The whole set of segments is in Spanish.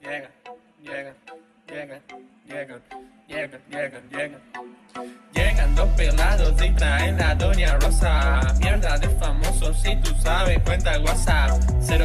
llegan, llegan, llegan, llegan, llegan, llegan, llegan. Llegan dos pelados y traen a Doña Rosa. Mierda de famosos, si tú sabes, cuenta el WhatsApp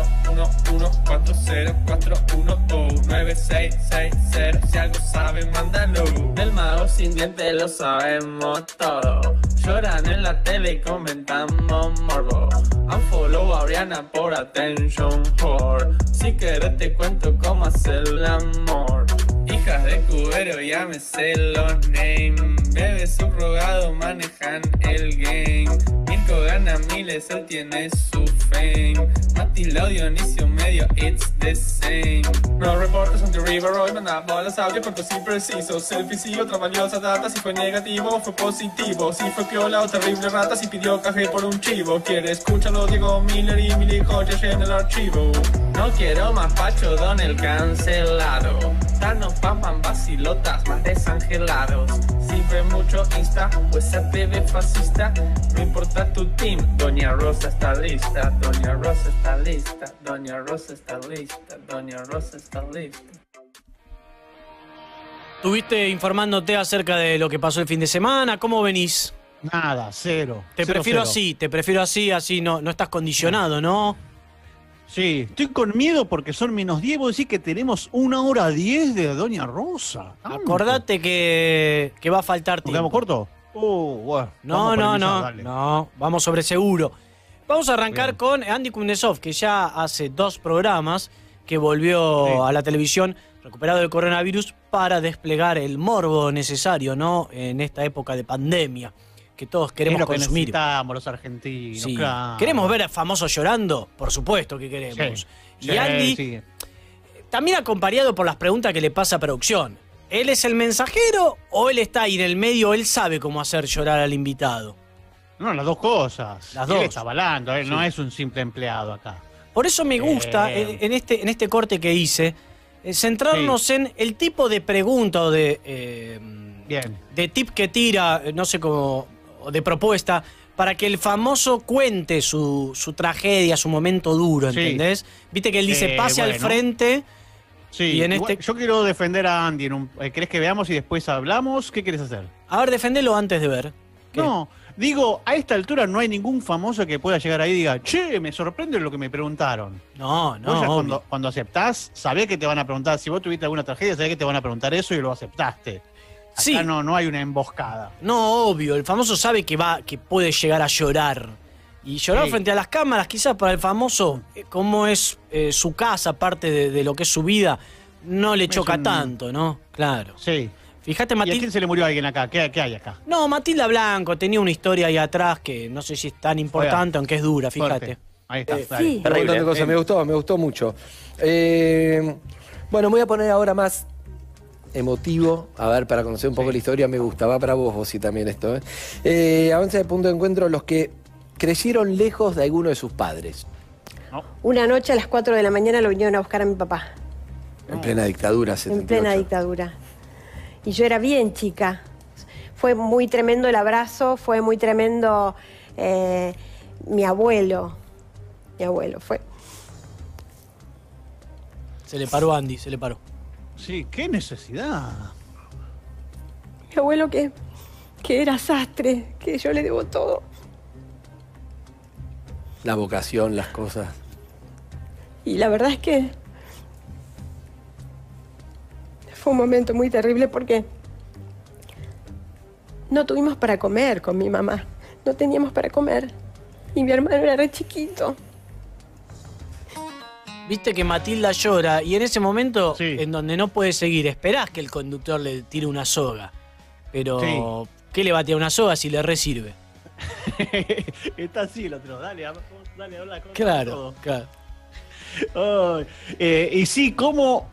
0114041296660. Si algo saben, mándalo. Del mago sin dientes lo sabemos todo. Lloran en la tele y comentamos morbo. Unfollow a Oriana por attention whore. Si querés te cuento cómo hacer el amor. Hijas de cubero, llámese los names. Bebés subrogados manejan el game. Mirko gana miles, él tiene su fame. Matilda Dionisio medio, it's the same. No reportes on the river, hoy mandamos los audios cortos y precisos. Selfies y otra valiosa data, si fue negativo o fue positivo. Si fue piola o terrible rata, si pidió café por un chivo. Quiere escucharlo Diego Miller y Mili joyas en el archivo. No quiero más Pacho Don el cancelado. Danos papan vacilotas más desangelados. Si ve mucho Insta o esa TV fascista, no importa tu team, Doña Rosa está lista. Doña Rosa está lista. Doña Rosa está lista. Doña Rosa está lista. ¿Estuviste informándote acerca de lo que pasó el fin de semana? ¿Cómo venís? Nada, cero. Te prefiero así no estás condicionado, ¿no? Sí, estoy con miedo porque son -10. Vos decís que tenemos 1h10 de Doña Rosa. Acordate que va a faltar tiempo. ¿Nos quedamos corto? Bueno. No, vamos sobre seguro. Vamos a arrancar con Andy Kuznetsov, que ya hace 2 programas que volvió a la televisión recuperado del coronavirus para desplegar el morbo necesario, ¿no? En esta época de pandemia que todos queremos consumir. Es lo que necesitamos los argentinos, sí. Claro. ¿Queremos ver a famosos llorando? Por supuesto que queremos. Sí, y Andy, también acompañado por las preguntas que le pasa a producción. ¿Él es el mensajero o él está ahí en el medio, él sabe cómo hacer llorar al invitado? No, las dos cosas. Las él dos. está avalando, él no es un simple empleado acá. Por eso me gusta, en este corte que hice, centrarnos en el tipo de pregunta o de tip que tira, no sé cómo, o de propuesta, para que el famoso cuente su tragedia, su momento duro, ¿entendés? Viste que él dice, pase al frente. Sí, y en igual, yo quiero defender a Andy. ¿Querés que veamos y después hablamos? ¿Qué querés hacer? A ver, defendelo antes de ver. ¿Qué? No, digo, a esta altura no hay ningún famoso que pueda llegar ahí y diga, che, me sorprende lo que me preguntaron. No. Vos ya cuando aceptás, sabés que te van a preguntar. Si vos tuviste alguna tragedia, sabés que te van a preguntar eso y lo aceptaste. Acá no hay una emboscada. No, obvio. El famoso sabe que puede llegar a llorar. Y llorar frente a las cámaras, quizás para el famoso, como es su casa, parte de lo que es su vida, no le choca tanto, ¿no? Claro. Sí. Fíjate, ¿Y Matilda. a quién se le murió alguien acá? ¿Qué hay acá? No, Matilda Blanco tenía una historia ahí atrás que no sé si es tan importante, aunque es dura, fíjate. Fuerte. Ahí está. Sí. Un montón de cosas, me gustó mucho. Bueno, me voy a poner ahora más emotivo, a ver, para conocer un poco la historia, me gusta, va para vos sí también esto. Avanza de punto de encuentro los que crecieron lejos de alguno de sus padres. No. Una noche a las 4 de la mañana lo vinieron a buscar a mi papá. En plena dictadura, 78. En plena dictadura. Y yo era bien chica. Fue muy tremendo el abrazo, fue muy tremendo mi abuelo. Mi abuelo fue. Se le paró Andy, se le paró. Sí, qué necesidad. Mi abuelo que era sastre, que yo le debo todo. La vocación, las cosas. Y la verdad es que fue un momento muy terrible porque no tuvimos para comer con mi mamá. No teníamos para comer. Y mi hermano era re chiquito. Viste que Matilda llora y en ese momento en donde no puede seguir, esperás que el conductor le tire una soga. Pero, ¿qué le va a tirar una soga si le resirve? Está así el otro, dale, habla. Claro. Y sí, ¿cómo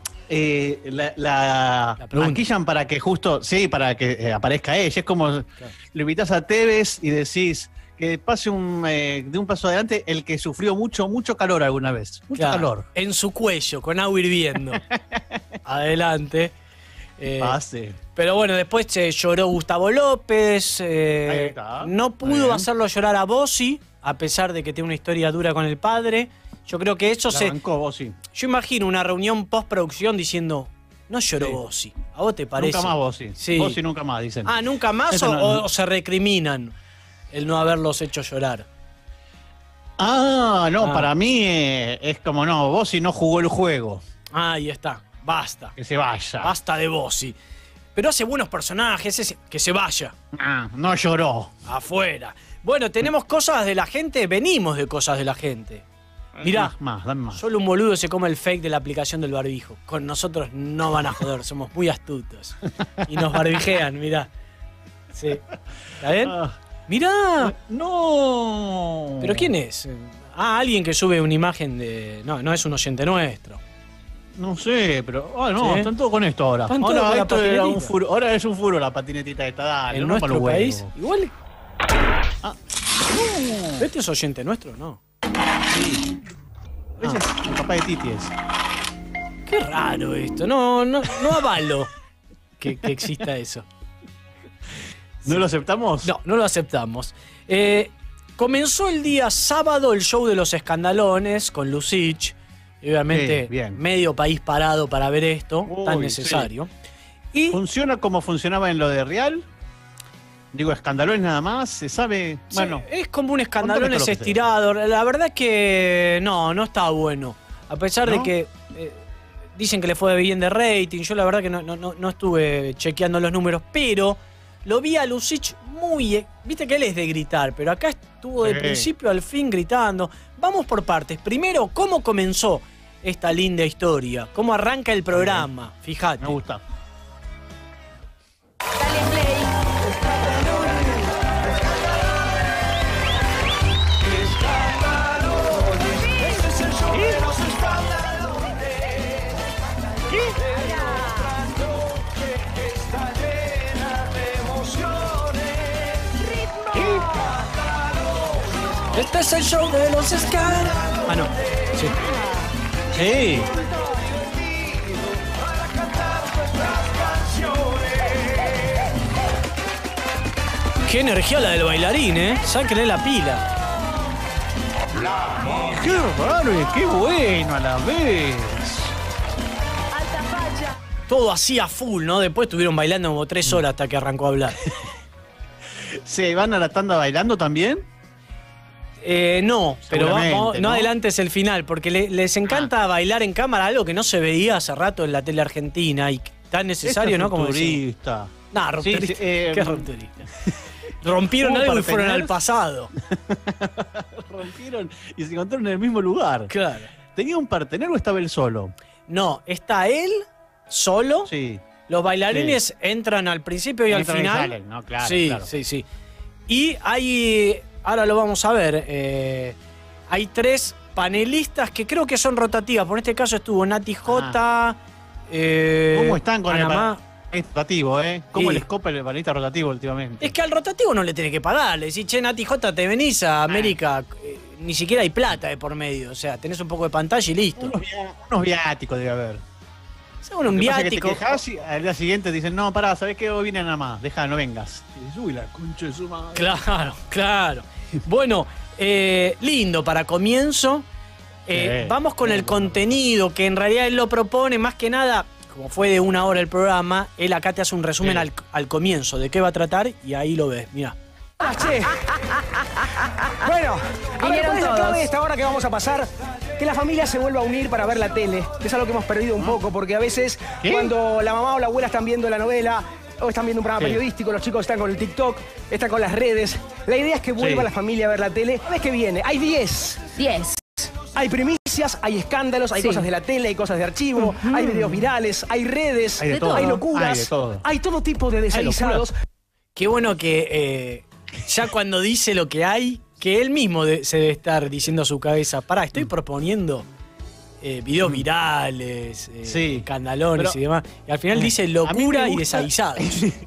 la maquillan para que para que aparezca ella? Es como lo invitas a Tevez y decís que pase de un paso adelante el que sufrió mucho calor alguna vez. Mucho calor. En su cuello, con agua hirviendo. Adelante. Pase. Pero bueno, después lloró Gustavo López. No pudo hacerlo llorar a Bossi, a pesar de que tiene una historia dura con el padre. Yo creo que eso se... Arrancó Bossi. Yo imagino una reunión postproducción diciendo, no lloró Sí. Bossi. ¿A vos te parece? Nunca más Bossi. Sí. Bossi nunca más, dicen. Ah, ¿nunca más Eso no- o se recriminan el no haberlos hecho llorar? No, Ah. para mí es como no, Bossi no jugó el juego. Ahí está, basta. Que se vaya. Basta de Bossi. Pero hace buenos personajes, que se vaya. No lloró. Afuera. Bueno, tenemos cosas de la gente, venimos de cosas de la gente. Mirá, Dame más. solo un boludo se come el fake de la aplicación del barbijo. Con nosotros no van a joder, somos muy astutos. Y nos barbijean, mirá. Sí. ¿Está bien? Mirá. No. ¿Pero quién es? Alguien que sube una imagen de... No es un oyente nuestro. No sé, pero. No, ¿Sí? están todos con esto ahora. Están todos con la Esto era patinetita. ahora es un furo la patinetita esta. Dale, En no para nuestro los país. huevos. Igual... No. ¿Este es oyente nuestro? No. Ese es el papá de Titi es. Qué raro esto. No avalo que exista eso. ¿No lo aceptamos? No lo aceptamos. Comenzó el día sábado el show de los escandalones con Lucich. Y obviamente, Sí, bien. medio país parado para ver esto, tan Uy, necesario. Y ¿Funciona como funcionaba en lo de Real? Digo, escandalones nada más, se sabe. Bueno, es como un contame escandalones todo lo que estirado. La verdad es que no está bueno. A pesar de ¿No? que dicen que le fue bien de rating, yo la verdad que no estuve chequeando los números, pero lo vi a Lucich muy... Viste que él es de gritar, pero acá estuvo de Sí. principio al fin gritando. Vamos por partes. Primero, ¿cómo comenzó esta linda historia? ¿Cómo arranca el programa? Fíjate. me gusta. Dale play. Este es el show de los escándalos. No. Sí. Sí. Qué energía la del bailarín, ¿eh? Sáquenle la pila. Qué raro y qué bueno a la vez. Todo así a full, ¿no? Después estuvieron bailando como 3 horas hasta que arrancó a hablar. ¿Se van a la tanda bailando también? No, pero Seguramente, no ¿no? adelantes el final, porque les encanta bailar en cámara, algo que no se veía hace rato en la tele argentina y tan necesario, Esto ¿no? es Como decir. rupturista. Nah, rupturista. Sí, sí, ¿Qué rupturista? Rompieron ¿Hubo algo y fueron parteners? al pasado. Rompieron y se encontraron en el mismo lugar. Claro. ¿Tenía un partener o estaba él solo? No, está él solo. Sí. Los bailarines entran al principio y Entran al y final. salen, ¿no? Claro, sí, claro. sí. Y hay, ahora lo vamos a ver, hay 3 panelistas que creo que son rotativas. Por este caso estuvo Nati J. ¿Cómo están con Panamá. el rotativo, ¿Cómo Sí. les copa el panelista rotativo últimamente? Es que al rotativo no le tiene que pagar. Le decís, che, Nati J, te venís a América. Ni siquiera hay plata de por medio. O sea, tenés un poco de pantalla y listo. Unos viáticos debe haber. Según un Lo que pasa es que viático. te quejás y al día siguiente dicen, no, pará, ¿sabés qué? Hoy viene nada más, deja, no vengas. Y dices, uy, la concha de su madre. Claro. Bueno, lindo para comienzo. Vamos con el contenido, que en realidad él lo propone, más que nada, como fue de 1 hora el programa, él acá te hace un resumen al comienzo de qué va a tratar y ahí lo ves, mirá. Che. Bueno, a ver, Vinieron ¿cuál es la todos. clave de esta hora que vamos a pasar? Que la familia se vuelva a unir para ver la tele. Es algo que hemos perdido un poco, porque a veces ¿Qué? cuando la mamá o la abuela están viendo la novela o están viendo un programa Sí. periodístico, los chicos están con el TikTok, están con las redes. La idea es que vuelva Sí. la familia a ver la tele. ¿Sabes qué viene? Hay 10. 10. Hay primicias, hay escándalos, hay Sí. cosas de la tele, hay cosas de archivo, hay videos virales, hay redes, Hay de todo. hay locuras, Hay de todo. hay todo tipo de desaguisados. Qué bueno que ya cuando dice lo que hay, que él mismo se debe estar diciendo a su cabeza, pará, estoy proponiendo videos virales, Sí. escandalones Pero- y demás. Y al final dice A mí locura me y gusta- desaguisados.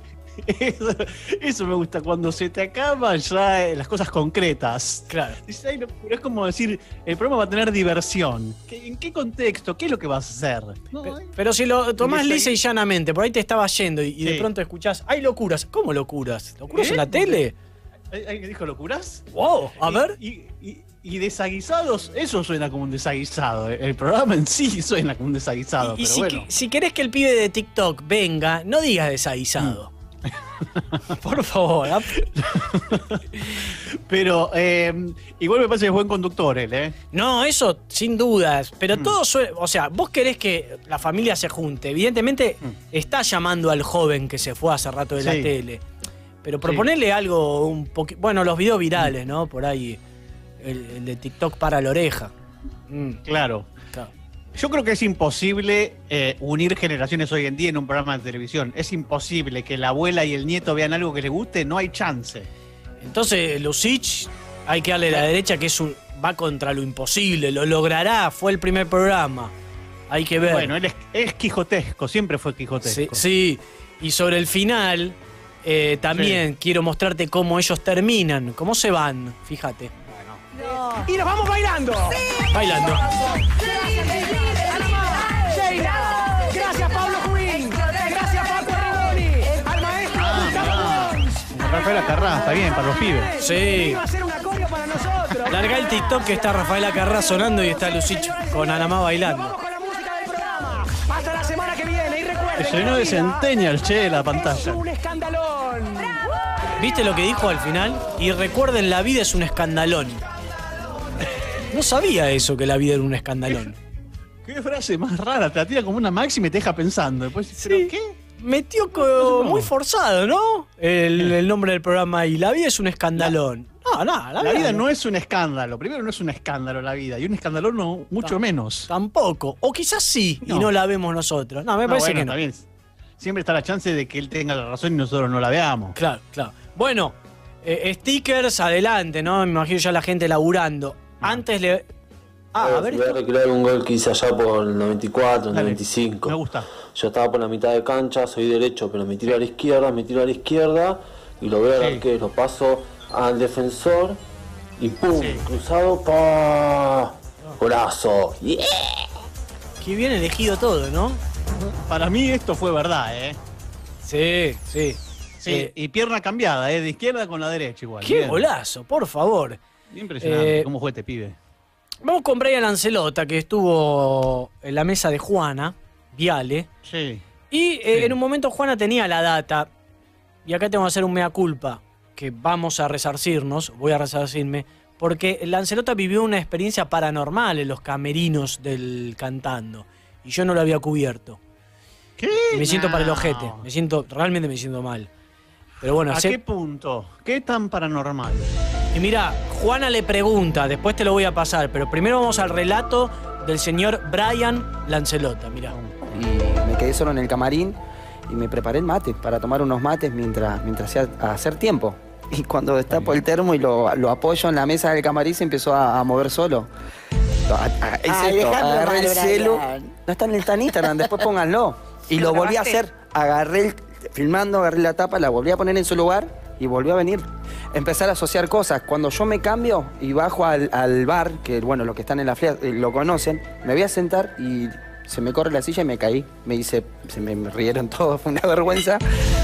Eso me gusta, cuando se te acaban ya las cosas concretas. Claro. Dices, "Ay, no", pero es como decir, el programa va a tener diversión. ¿En qué contexto? ¿Qué es lo que vas a hacer? No, Pero si lo tomás Dice ahí- lisa y llanamente, por ahí te estaba yendo y de Sí. pronto escuchás, hay locuras. ¿Cómo locuras? ¿Locuras en la ¿Eh? tele? ¿Alguien dijo locuras? Wow, a ver. Y desaguisados, eso suena como un desaguisado. El programa en sí suena como un desaguisado. Y pero si, bueno. si querés que el pibe de TikTok venga, no digas desaguisado. Por favor. Pero igual me parece que es buen conductor él, ¿eh? No, eso sin dudas. Pero todo suele. O sea, vos querés que la familia se junte. Evidentemente, está llamando al joven que se fue hace rato de la tele. Pero proponerle algo un poquito. Bueno, los videos virales, ¿no? Por ahí. El de TikTok para la oreja. Claro. Yo creo que es imposible unir generaciones hoy en día en un programa de televisión. Es imposible que la abuela y el nieto vean algo que les guste, no hay chance. Entonces, Lucich, hay que darle la derecha, que va contra lo imposible. Lo logrará, fue el primer programa. Hay que ver. Bueno, él es quijotesco, siempre fue quijotesco. Sí. Y sobre el final, también quiero mostrarte cómo ellos terminan, cómo se van, fíjate. Y nos vamos bailando. Sí. Bailando. Sheila. Gracias, Pablo Quinn. Gracias, Paco Rigoni. Al maestro Rafael Acarrá, está bien, para los pibes. Sí. Iba a hacer una coreo para nosotros. Larga el TikTok que está Rafael Acarrá sonando y está Lucich con Anamá bailando. Vamos con la música del programa. Hasta la semana que viene. Y recuerden. Se llenó de Centennial, che, la pantalla. Es un escandalón. ¿Viste lo que dijo al final? Y recuerden, la vida es un escandalón. No sabía eso, que la vida era un escandalón. Qué frase más rara, te la tira como una máxima y te deja pensando. Después, ¿pero qué? Metió muy forzado, ¿no? El nombre del programa ahí. La vida es un escandalón. No, la vida no es un escándalo. Primero, no es un escándalo la vida. Y un escandalón no, mucho menos. Tampoco. O quizás sí, y no la vemos nosotros. No, me parece que no. Bien. Siempre está la chance de que él tenga la razón y nosotros no la veamos. Claro. Bueno, stickers, adelante, ¿no? Me imagino ya la gente laburando. Antes le... a ver. Voy a recrear un gol que hice allá por el 94, el 95. Me gusta. Yo estaba por la mitad de cancha, soy derecho, pero me tiro a la izquierda y lo veo al arquero. Paso al defensor y ¡pum! Cruzado, ¡pa! ¡Golazo! ¡Yeah! Qué bien elegido todo, ¿no? Para mí esto fue verdad, ¿eh? Sí. Y pierna cambiada, de izquierda con la derecha igual. Qué bien. golazo, por favor. Impresionante cómo fue este pibe. Vamos con Brian Lancelota, que estuvo en la mesa de Juana Viale. Sí. Y en un momento Juana tenía la data. Y acá tengo que hacer un mea culpa, que vamos a resarcirnos, voy a resarcirme, porque Lancelota vivió una experiencia paranormal en los camerinos del cantando. Y yo no lo había cubierto. ¿Qué? Y me siento para el ojete. Realmente me siento mal. Pero bueno, ¿A qué punto? ¿Qué tan paranormal? Y mira, Juana le pregunta, después te lo voy a pasar, pero primero vamos al relato del señor Brian Lancelota, mira. Y me quedé solo en el camarín y me preparé el mate para tomar unos mates mientras hacía hacer tiempo. Y cuando destapo el termo y lo apoyo en la mesa del camarín se empezó a mover solo. Agarré el celu. No está en Instagram, después pónganlo. Y lo volví a hacer. Agarré la tapa, la volví a poner en su lugar y volvió a venir. Empezar a asociar cosas. Cuando yo me cambio y bajo al bar, que bueno, los que están en la fila lo conocen, me voy a sentar y se me corre la silla y me caí. Se me rieron todos, fue una vergüenza.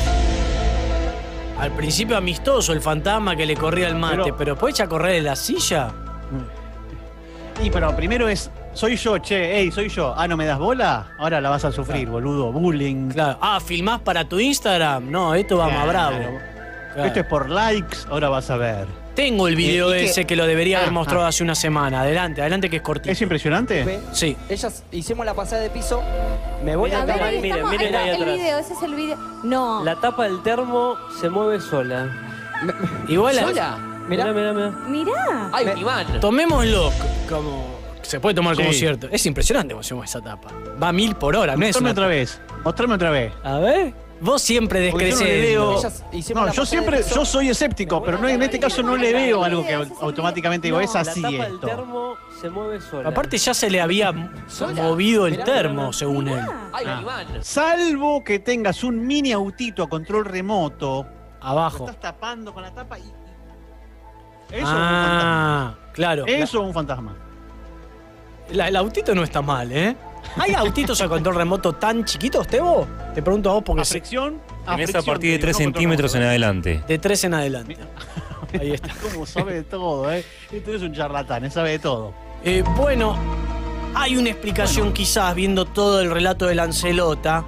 Al principio amistoso el fantasma que le corría el mate, pero después echa a correr en la silla. Pero primero soy yo, soy yo. Ah, ¿no me das bola? Ahora la vas a sufrir, boludo. Bullying. Claro. Ah, ¿filmás para tu Instagram? No, esto va más bravo. Claro. Esto es por likes, ahora vas a ver. Tengo el video ese que lo debería haber mostrado hace una semana. Adelante que es cortito. ¿Es impresionante? Sí. Ellas hicimos la pasada de piso. Me voy a ver, miren ahí atrás. el video, ese es el video. No. La tapa del termo se mueve sola. Igual ¿Sola? Mirá. Mirá. Ay, Iván. Tomémoslo como... Se puede tomar como cierto. Es impresionante cómo se mueve esa tapa. Va a 1000 por hora, no es una... Mostrame otra vez. A ver. Vos siempre descreciendo. Yo soy escéptico, pero en este caso no le veo algo que automáticamente digo, es así la tapa esto. del termo se mueve sola. Aparte ya se le había movido el termo, según él. Ay, Iván. Salvo que tengas un mini autito a control remoto. Abajo. Lo estás tapando con la tapa y... Eso es un fantasma. Claro. Eso es un fantasma. El autito no está mal, ¿eh? ¿Hay autitos a control remoto tan chiquitos, Tebo? Te pregunto a vos porque... Fricción. Tenés a partir de 3 centímetros en adelante. De 3 en adelante. Ahí está. ¿Cómo sabe de todo, Este es un charlatán, sabe de todo. Bueno, hay una explicación quizás viendo todo el relato de Lancelota.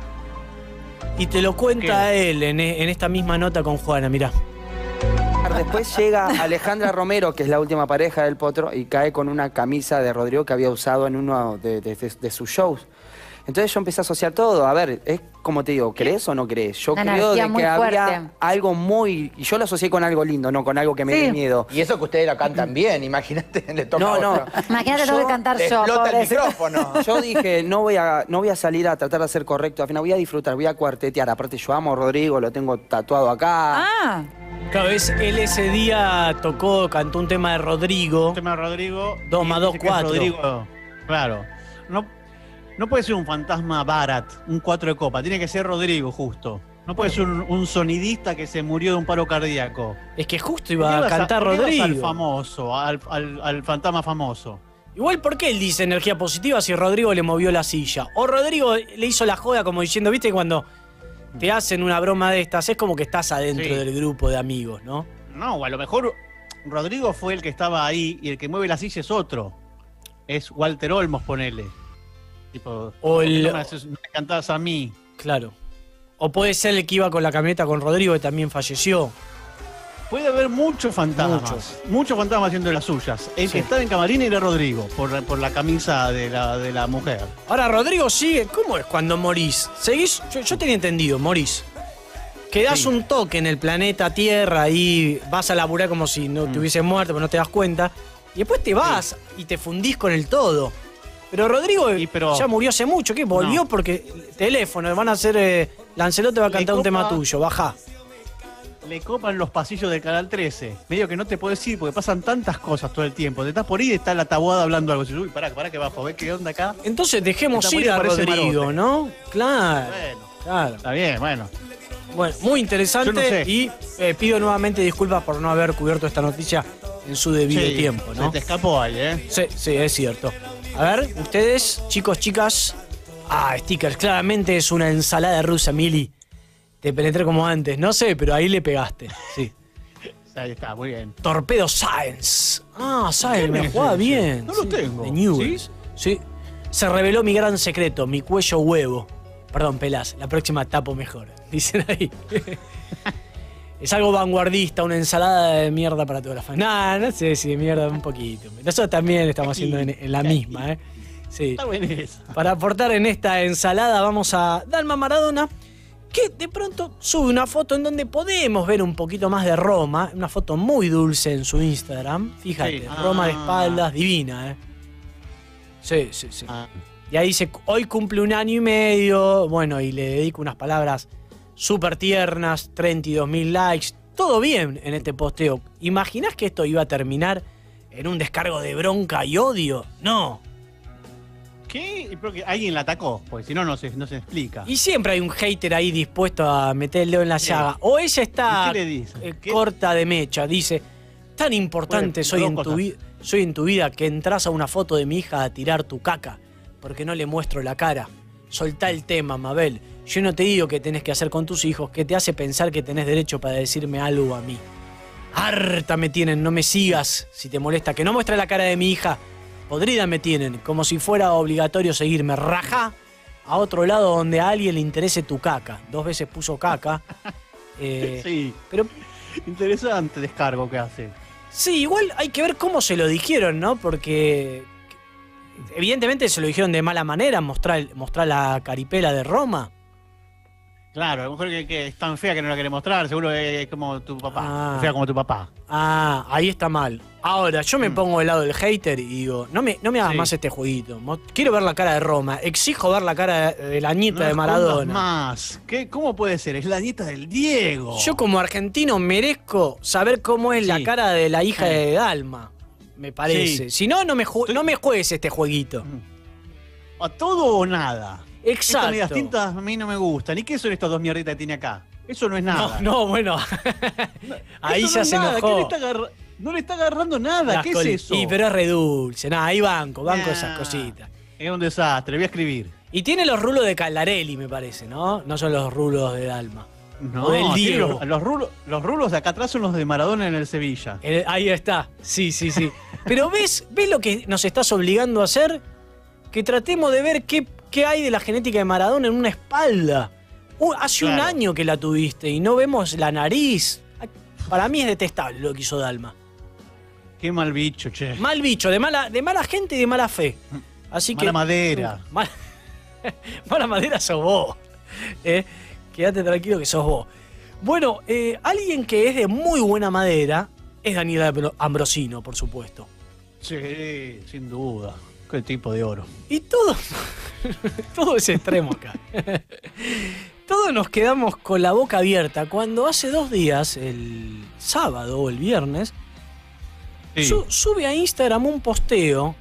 Y te lo cuenta él en esta misma nota con Juana, mirá. Después llega Alejandra Romero, que es la última pareja del Potro, y cae con una camisa de Rodrigo que había usado en uno de sus shows. Entonces yo empecé a asociar todo. A ver, es como te digo, ¿crees o no crees? Yo creo de que había algo muy... Y yo lo asocié con algo lindo, no con algo que me dé miedo. Y eso que ustedes la cantan bien, imagínate, le toca a otro. Imagínate, tengo que cantar yo. Explota el micrófono. Yo dije, no voy a salir a tratar de ser correcto. Al final voy a disfrutar, voy a cuartetear. Aparte yo amo a Rodrigo, lo tengo tatuado acá. Cada vez él ese día cantó un tema de Rodrigo. Un tema de Rodrigo. 2 más 2, 4. Rodrigo, claro. No puede ser un fantasma Barat, un 4 de copa. Tiene que ser Rodrigo, justo. No puede ser un sonidista que se murió de un paro cardíaco. Es que justo iba a cantar Rodrigo. Al famoso, al fantasma famoso. Igual, ¿por qué él dice energía positiva si Rodrigo le movió la silla? O Rodrigo le hizo la joda como diciendo, ¿viste? Cuando te hacen una broma de estas, es como que estás adentro del grupo de amigos, ¿no? No, o a lo mejor Rodrigo fue el que estaba ahí y el que mueve la silla es otro. Es Walter Olmos, ponele. Tipo, o el... no me cantabas a mí. Claro. O puede ser el que iba con la camioneta con Rodrigo, que también falleció. Puede haber muchos fantasmas. Muchos fantasmas haciendo las suyas. El que estaba en camarín era Rodrigo, por la camisa de la mujer. Ahora, Rodrigo sigue. ¿Cómo es cuando morís? ¿Seguís? Yo tenía entendido, morís. Quedás un toque en el planeta Tierra y vas a laburar como si no te hubieses muerto, pero no te das cuenta. Y después te vas y te fundís con el todo. Pero Rodrigo ya murió hace mucho. ¿Qué? Volvió porque teléfono, van a hacer... Lancelot te va a cantar un tema tuyo, bajá. Le copan los pasillos del Canal 13. Medio que no te puedes ir porque pasan tantas cosas todo el tiempo. Te estás por ir y está la tabuada hablando algo. Uy, pará que bajo, ¿ves qué onda acá? Entonces dejemos ir a Rodrigo, ¿no? Claro. Bueno, claro. Está bien, bueno. Bueno, muy interesante. Yo no sé. Y pido nuevamente disculpas por no haber cubierto esta noticia en su debido tiempo, ¿no? Se te escapó ahí, ¿eh? Sí, es cierto. A ver, ustedes, chicos, chicas. Stickers. Claramente es una ensalada rusa, Mili. Te penetré como antes. No sé, pero ahí le pegaste. Sí. Ahí está, muy bien. Torpedo Science. Science, me jugaba bien. No lo tengo. De Newell's. ¿Sí? Se reveló mi gran secreto, mi cuello huevo. Perdón, pelás. La próxima tapo mejor. Dicen ahí. Es algo vanguardista, una ensalada de mierda para toda la familia. No sé si de mierda un poquito. Nosotros también estamos haciendo en la misma, ¿eh? Sí. Está buena esa. Para aportar en esta ensalada vamos a Dalma Maradona, que de pronto sube una foto en donde podemos ver un poquito más de Roma, una foto muy dulce en su Instagram. Fíjate, Roma de espaldas, divina, ¿eh? Sí. Y ahí dice, hoy cumple 1 año y medio, bueno, y le dedico unas palabras súper tiernas, 32.000 likes, todo bien en este posteo. ¿Imaginás que esto iba a terminar en un descargo de bronca y odio? No. ¿Qué? Porque alguien la atacó, porque si no, no se explica. Y siempre hay un hater ahí dispuesto a meter el dedo en la llaga. O ella está corta de mecha, dice, tan importante soy en tu vida que entras a una foto de mi hija a tirar tu caca, porque no le muestro la cara. Soltá el tema, Mabel. Yo no te digo qué tenés que hacer con tus hijos, que te hace pensar que tenés derecho para decirme algo a mí. Harta me tienen, no me sigas si te molesta. Que no muestre la cara de mi hija. Podrida me tienen, como si fuera obligatorio seguirme. Rajá a otro lado donde a alguien le interese tu caca. 2 veces puso caca. Sí, pero interesante descargo que hace. Sí, igual hay que ver cómo se lo dijeron, ¿no? Porque evidentemente se lo dijeron de mala manera, mostrar la caripela de Roma. Claro, a lo mejor que es tan fea que no la quiere mostrar, seguro que es como tu papá, fea como tu papá. Ahí está mal. Ahora, yo me pongo del lado del hater y digo, no me hagas más este jueguito. Quiero ver la cara de Roma, exijo ver la cara de la nieta de Maradona. Más. ¿Cómo puede ser? Es la nieta del Diego. Yo como argentino merezco saber cómo es la cara de la hija de Dalma, me parece. Si no, no me juegues este jueguito. A todo o nada. Exacto. Estas medias tintas a mí no me gustan. ¿Y qué son estas 2 mierditas que tiene acá? Eso no es nada. No, bueno. Ahí ya se enojó. No le está agarrando nada. ¿Qué es eso? Pero es re dulce. Ahí banco esas cositas. Es un desastre, voy a escribir. Y tiene los rulos de Caldarelli, me parece, ¿no? No son los rulos de Dalma. No, o del Diego. Los rulos de acá atrás son los de Maradona en el Sevilla. Ahí está, sí. Pero ¿ves lo que nos estás obligando a hacer? Que tratemos de ver qué hay de la genética de Maradona en una espalda. Hace un año que la tuviste y no vemos la nariz. Para mí es detestable lo que hizo Dalma. Qué mal bicho, che. Mal bicho, de mala gente y de mala fe. Así mala madera. Mala madera sos vos. Quédate tranquilo que sos vos. Bueno, alguien que es de muy buena madera es Daniel Ambrosino, por supuesto. Sí, sin duda. Qué tipo de oro. Y todo es extremo acá. Todos nos quedamos con la boca abierta cuando hace 2 días, el sábado o el viernes, sube a Instagram un posteo.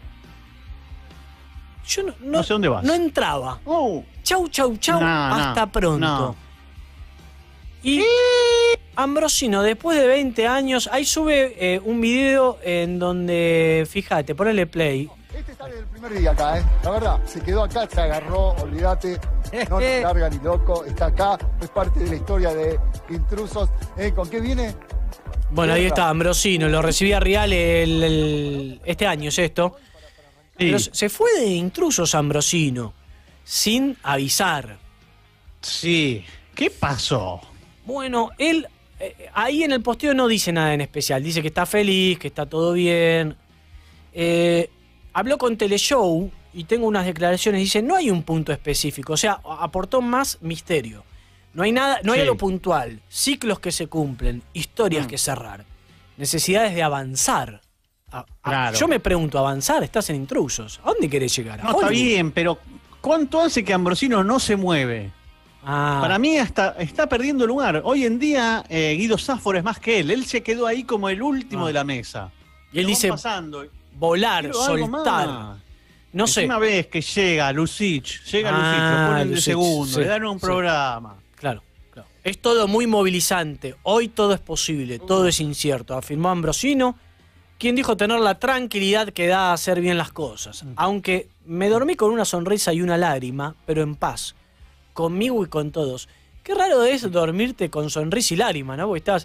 Yo no sé dónde vas. No entraba. Chau, hasta pronto. No. Y Ambrosino, después de 20 años, ahí sube un video en donde, fíjate, ponele play. Este está desde el primer día acá, La verdad, se quedó acá, se agarró, olvídate, no nos larga ni loco, está acá, es parte de la historia de Intrusos. ¿Con qué viene? Bueno, ahí está Ambrosino, lo recibía Real este año, es esto. Sí. Pero se fue de Intrusos Ambrosino, sin avisar. Sí, ¿qué pasó? Bueno, él ahí en el posteo no dice nada en especial, dice que está feliz, que está todo bien. Habló con Teleshow y tengo unas declaraciones, dice, no hay un punto específico, o sea, aportó más misterio. No hay nada, no hay algo puntual, ciclos que se cumplen, historias que cerrar, necesidades de avanzar. Claro. Yo me pregunto, ¿avanzar? Estás en Intrusos. ¿A dónde querés llegar? No, está bien, pero ¿cuánto hace que Ambrosino no se mueve? Para mí está perdiendo lugar. Hoy en día Guido Sáforo es más que él. Él se quedó ahí como el último de la mesa. Y él dice volar, soltar. No sé. Una vez que llega Lucich, lo ponen de segundo, le dan un programa. Claro. Es todo muy movilizante. Hoy todo es posible, todo es incierto. Afirmó Ambrosino, quien dijo tener la tranquilidad que da a hacer bien las cosas. Aunque me dormí con una sonrisa y una lágrima, pero en paz. Conmigo y con todos. Qué raro es dormirte con sonrisa y lágrima, ¿no? Porque estás...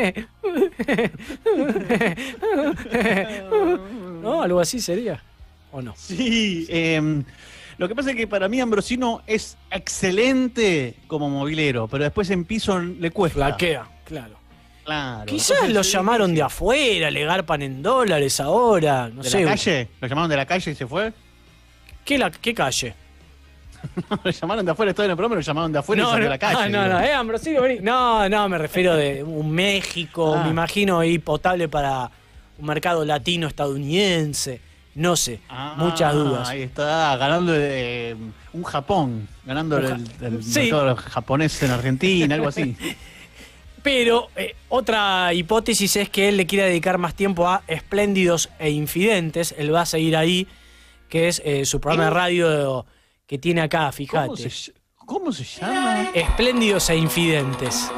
¿No? Algo así sería. ¿O no? Sí. Lo que pasa es que para mí Ambrosino es excelente como movilero, pero después en piso le cuesta. Flaquea, claro. Quizás entonces, lo llamaron de afuera, le garpan en dólares ahora. No sé. ¿De la calle? ¿Lo llamaron de la calle y se fue? ¿Qué calle? Lo llamaron de afuera, estoy en el programa, lo llamaron de afuera y salió de la calle. No, Ambrosino, vení. No, me refiero de un México, me imagino ahí potable para un mercado latino estadounidense. No sé, muchas dudas. Ahí está, ganando un Japón, ganando el mercado japonés en Argentina, algo así. Pero otra hipótesis es que él le quiere dedicar más tiempo a Espléndidos e Infidentes. Él va a seguir ahí, que es su programa de radio que tiene acá, fíjate. ¿Cómo se llama? Espléndidos e Infidentes.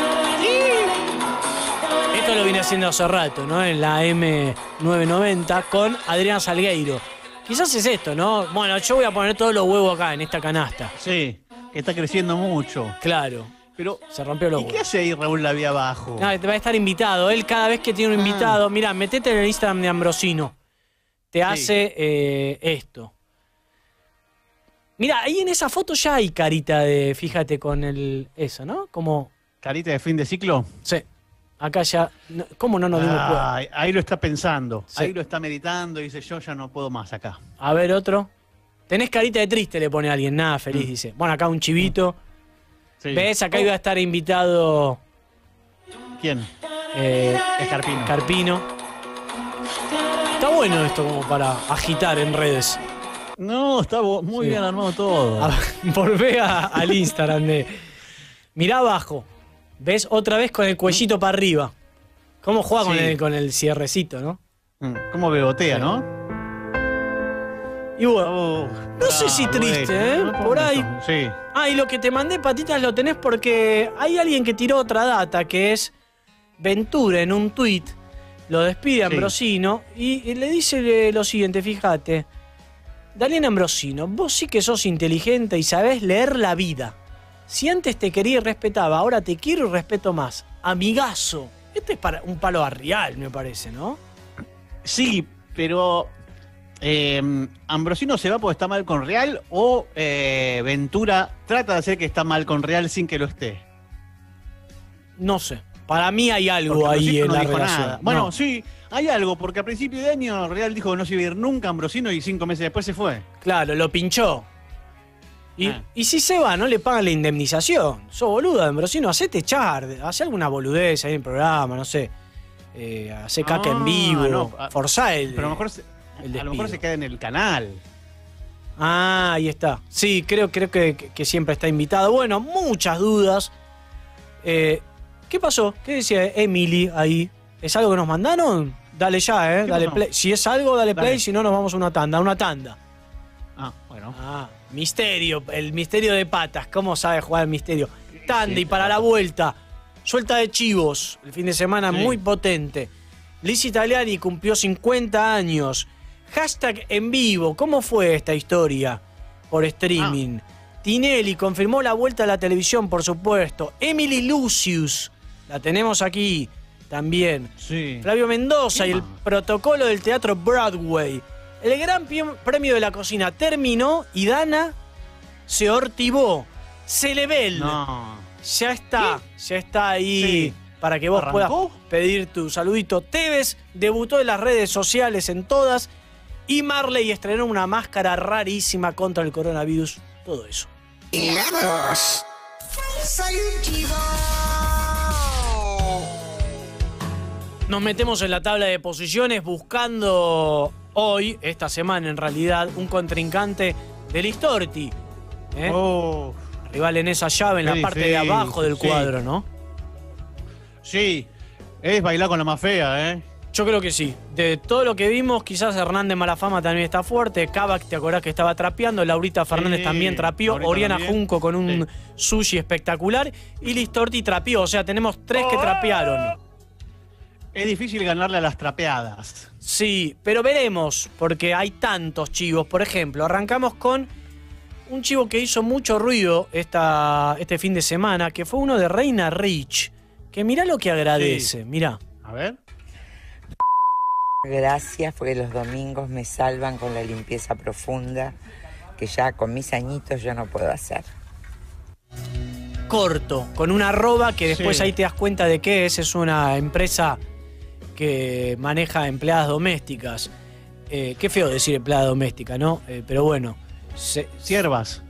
Esto lo viene haciendo hace rato, ¿no? En la M990 con Adrián Salgueiro. Quizás es esto, ¿no? Bueno, yo voy a poner todos los huevos acá, en esta canasta. Sí, que está creciendo mucho. Claro. Pero se rompió los huevos. ¿Y qué huevos. hace ahí Raúl Lavía abajo? No, te va a estar invitado. Él cada vez que tiene un invitado, mirá, metete en el Instagram de Ambrosino. Te hace esto. Mirá, ahí en esa foto ya hay carita de, fíjate, con eso, ¿no? Como... ¿Carita de fin de ciclo? Sí. Acá ya... ¿Cómo no nos dimos cuenta? Ahí lo está pensando. Sí. Ahí lo está meditando y dice, yo ya no puedo más acá. A ver, otro. Tenés carita de triste, le pone alguien. Nada, feliz, dice. Bueno, acá un chivito. Sí. ¿Ves? Acá iba a estar invitado... ¿Quién? Carpino. Carpino. Está bueno esto como para agitar en redes. No, está muy bien armado todo. Volvé al Instagram de... Mirá abajo. ¿Ves? Otra vez con el cuellito para arriba. ¿Cómo juega con el cierrecito, no? ¿Cómo bebotea, no? Y bueno, no sé si triste, por ahí. Sí. Y lo que te mandé, Patitas, lo tenés porque hay alguien que tiró otra data, que es Ventura en un tuit. Lo despide a Ambrosino y le dice lo siguiente, fíjate. Daniel Ambrosino, vos sí que sos inteligente y sabés leer la vida. Si antes te quería y respetaba, ahora te quiero y respeto más. Amigazo. Este es para un palo a Real, me parece, ¿no? Sí, pero ¿Ambrosino se va porque está mal con Real o Ventura trata de hacer que está mal con Real sin que lo esté? No sé. Para mí hay algo Porque ahí Ambrosino en no la dijo relación. nada. Bueno, No. sí, hay algo, porque a principio de año Real dijo que no se iba a ir nunca a Ambrosino y 5 meses después se fue. Claro, lo pinchó. Y si se va, no le pagan la indemnización. Sos boludo, Ambrosino, hacete echar. Hacé alguna boludez ahí en el programa, no sé. Hacé caca en vivo. no, forzá el. Pero a lo mejor se queda en el canal. Ah, ahí está. Sí, creo que siempre está invitado. Bueno, muchas dudas. ¿Qué pasó? ¿Qué decía Emily ahí? ¿Es algo que nos mandaron? Dale ya, dale pasó? play. Si es algo, dale play, Dale. si no, nos vamos a una tanda. Ah, bueno. Misterio, el misterio de patas. ¿Cómo sabe jugar el misterio? Tanda y para la vuelta. Suelta de chivos. El fin de semana muy potente. Liz Italiani cumplió 50 años. Hashtag en vivo. ¿Cómo fue esta historia? Por streaming. Tinelli confirmó la vuelta a la televisión, por supuesto. Emily Lucius. La tenemos aquí también. Sí. Flavio Mendoza y el protocolo del teatro Broadway. El gran premio de la cocina terminó y Dana se hortivó. Celebel. Ya está ahí para que vos puedas pedir tu saludito. Tevez debutó en las redes sociales en todas y Marley estrenó una máscara rarísima contra el coronavirus. Todo eso. Nos metemos en la tabla de posiciones buscando hoy, esta semana en realidad, un contrincante del Istorti. Rival en esa llave, en la parte de abajo del cuadro, ¿no? Sí, es bailar con la más fea, ¿eh? Yo creo que sí. De todo lo que vimos, quizás Hernández Malafama también está fuerte. Kavak, ¿te acordás que estaba trapeando? Laurita Fernández también trapeó. Oriana también. Junco con un sushi espectacular. Y Listorti trapeó. O sea, tenemos 3 que trapearon. Es difícil ganarle a las trapeadas. Sí, pero veremos, porque hay tantos chivos. Por ejemplo, arrancamos con un chivo que hizo mucho ruido este fin de semana, que fue uno de Reina Rich. Que mirá lo que agradece, mirá. A ver. Gracias, porque los domingos me salvan con la limpieza profunda, que ya con mis añitos yo no puedo hacer. Corto, con una arroba que después ahí te das cuenta de qué es. Es una empresa que maneja empleadas domésticas. Qué feo decir empleada doméstica, ¿no? Pero bueno. Siervas.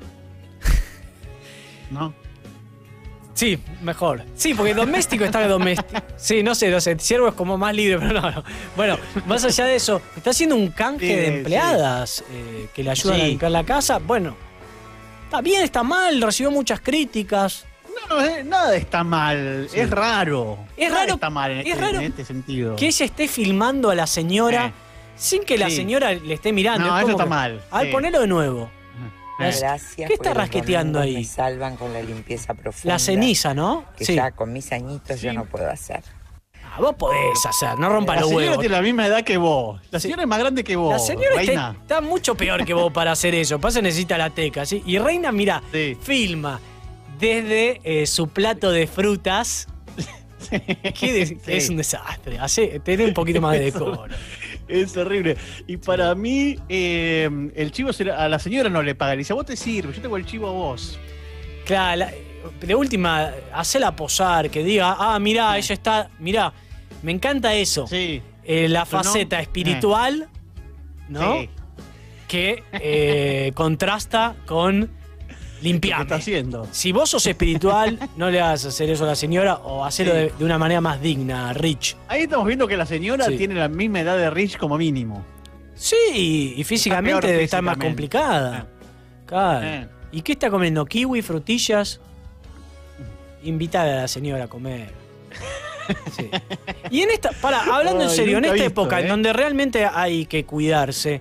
¿No? Sí, mejor. Sí, porque doméstico está doméstico. Sí, no sé, siervo es como más libre, pero no. Bueno, más allá de eso, está haciendo un canje de empleadas que le ayudan a limpiar la casa. Bueno, está bien, está mal, recibió muchas críticas. No, nada está mal, es raro. Es Nada raro, está mal en este sentido. Que ella esté filmando a la señora sin que la señora le esté mirando. No, Es eso como está que- mal. A ver, ponelo de nuevo. Gracias. ¿Qué está porque los rasqueteando domingos ahí? Me salvan con la limpieza profunda. La ceniza, ¿no? Que Sí. ya con mis añitos yo no puedo hacer. Vos podés hacer, no rompas La los señora huevos. tiene la misma edad que vos. La señora es más grande que vos. La señora Reina. está mucho peor que vos para hacer eso. Pasa, necesita la teca, ¿sí? Y Reina, mira, filma desde su plato de frutas. Que es un desastre. Tiene un poquito más de decoro. Es horrible. Y para mí, el chivo a la señora no le paga. Le dice, a vos te sirve, yo tengo el chivo a vos. Claro, de última, hacela posar, que diga, mirá, ella está. Mirá, me encanta eso. Sí. La Pero no- faceta espiritual, ¿no? Sí. Que contrasta con limpiarme. ¿Qué está haciendo? Si vos sos espiritual, no le hagas hacer eso a la señora o hacerlo de una manera más digna, Rich. Ahí estamos viendo que la señora Sí. tiene la misma edad de Rich como mínimo. Sí, y físicamente peor debe estar más físicamente. complicada. Claro. ¿Y qué está comiendo? ¿Kiwi, frutillas? Invitar a la señora a comer. Sí. Y en esta, hablando en Ay, serio, en nunca esta visto, época en donde realmente hay que cuidarse,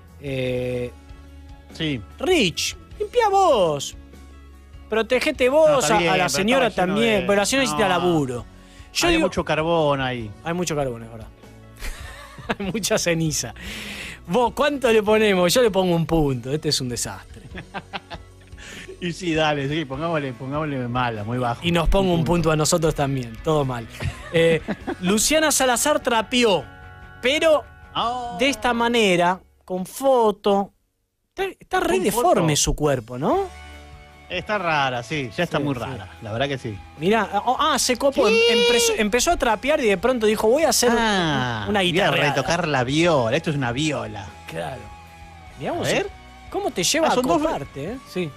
sí. Rich, limpia vos. Protegete vos, No, está a bien, la pero señora estaba lleno también. de- Pero la señora necesita no. laburo. Yo Hay digo, mucho carbón ahí. hay mucho carbón, es verdad. Hay mucha ceniza. Vos, ¿cuánto le ponemos? Yo le pongo un punto. Este es un desastre. Y sí, dale, sí, pongámosle mala, muy bajo. Y nos ponga un punto a nosotros también, todo mal. Luciana Salazar trapeó, pero de esta manera, con foto. Está re deforme su cuerpo, ¿no? Está rara, sí, ya está muy rara, la verdad que sí. Mirá, se copó, empezó a trapear y de pronto dijo, voy a hacer una guitarra. Voy a retocar la viola, esto es una viola. Claro. Miramos, a ver. ¿Cómo te lleva a coparte, Sí.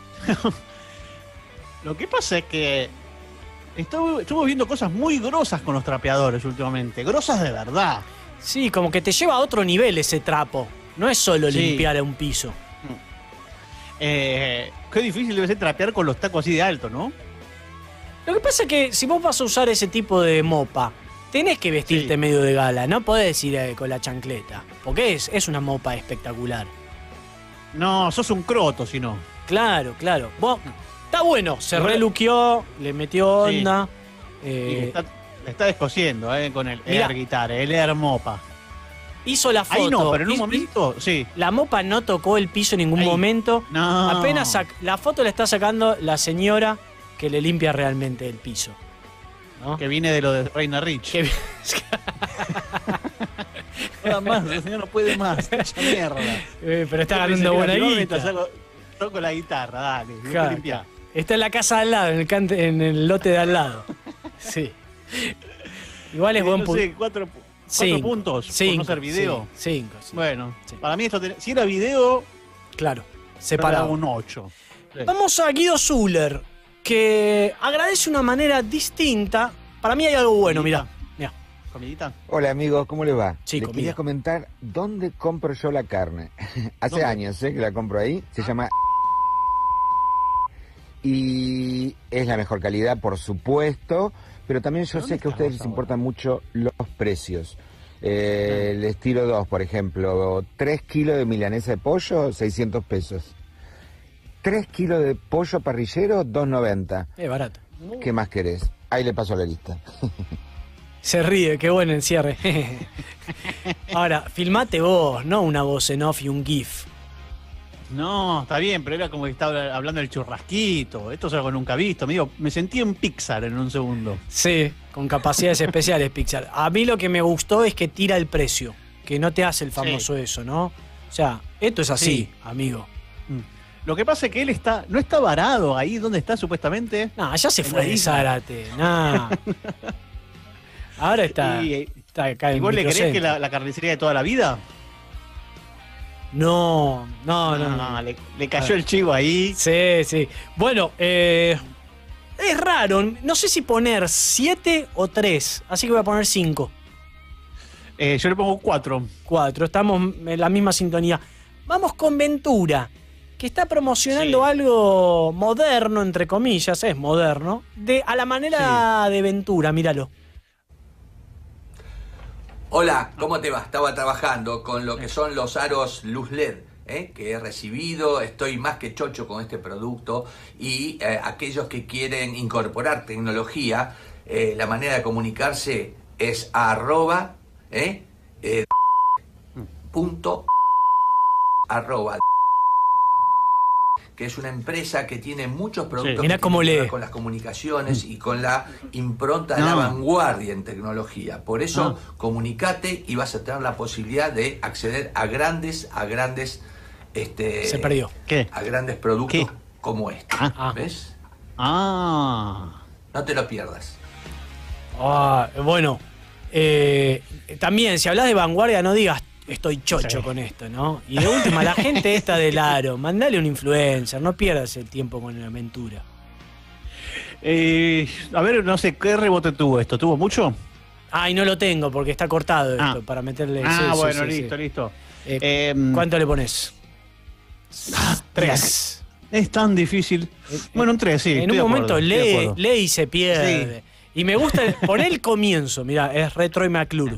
Lo que pasa es que estuve viendo cosas muy grosas con los trapeadores últimamente, grosas de verdad. Sí, como que te lleva a otro nivel ese trapo. No es solo limpiar un piso. Qué difícil debe ser trapear con los tacos así de alto, ¿no? Lo que pasa es que si vos vas a usar ese tipo de mopa, tenés que vestirte medio de gala. No podés ir con la chancleta. Porque es una mopa espectacular. No, sos un croto si no. Claro. Vos, está bueno, se reluqueó, le metió onda. Le está descosiendo con el air guitar, el air mopa. Hizo la foto. Ahí no, pero en un momento, sí. La mopa no tocó el piso en ningún momento. No. Apenas la foto la está sacando la señora que le limpia realmente el piso. ¿No? Que viene de lo de Reina Rich. Nada más, el señor no puede más. Esa mierda. Pero está ganando buena guita. Toco la guitarra, dale. Claro. Está en la casa de al lado, en el lote de al lado. Sí. Igual es buen punto. 4 puntos por no hacer video. 5. Bueno, para mí esto si era video, claro, separado. Un 8. Vamos a Guido Zuller, que agradece de una manera distinta. Para mí hay algo bueno, mirá. ¿Comidita? Hola amigos, ¿cómo les va? Sí, les quería comentar dónde compro yo la carne. Hace años que la compro ahí. Se llama... Y es la mejor calidad, por supuesto. Pero también yo sé que a ustedes les importan mucho los precios. Les tiro 2, por ejemplo. 3 kilos de milanesa de pollo, 600 pesos. 3 kilos de pollo parrillero, 2.90. Es barato. ¿Qué más querés? Ahí le paso la lista. Se ríe, qué bueno el cierre. Ahora, filmate vos, no una voz en off y un GIF. No, está bien, pero era como que estaba hablando del churrasquito. Esto es algo que nunca he visto. Me sentí en Pixar en un segundo. Sí, con capacidades especiales Pixar. A mí lo que me gustó es que tira el precio, que no te hace el famoso eso, ¿no? O sea, esto es así, amigo. Lo que pasa es que él no está varado ahí donde está supuestamente. No, ya se fue de Zárate. No. Ahora está acá en ¿Y vos le creés que la carnicería de toda la vida? No. Le cayó el chivo ahí. Sí. Bueno, es raro. No sé si poner 7 o 3. Así que voy a poner 5. Yo le pongo 4. 4. Estamos en la misma sintonía. Vamos con Ventura, que está promocionando algo moderno, entre comillas. Es moderno. A la manera de Ventura, míralo. Hola, ¿cómo te va? Estaba trabajando con lo que son los aros luz LED, que he recibido, estoy más que chocho con este producto y aquellos que quieren incorporar tecnología, la manera de comunicarse es @, que es una empresa que tiene muchos productos que tienen que ver con las comunicaciones y con la impronta de la vanguardia en tecnología. Por eso, comunicate y vas a tener la posibilidad de acceder a grandes se perdió. ¿Qué? A grandes productos como este. ¿Ves? No te lo pierdas. Bueno, también, si hablas de vanguardia, no digas estoy chocho con esto, ¿no? Y de última, la gente esta del aro, mandale un influencer, no pierdas el tiempo con la aventura. A ver, no sé, ¿qué rebote tuvo esto? ¿Tuvo mucho? Y no lo tengo porque está cortado esto, para meterle... listo. ¿Cuánto le pones? 3. Es tan difícil. Bueno, un 3, sí. En un momento lee y se pierde. Sí. Y me gusta poner el comienzo, mirá, es Retro y McClure.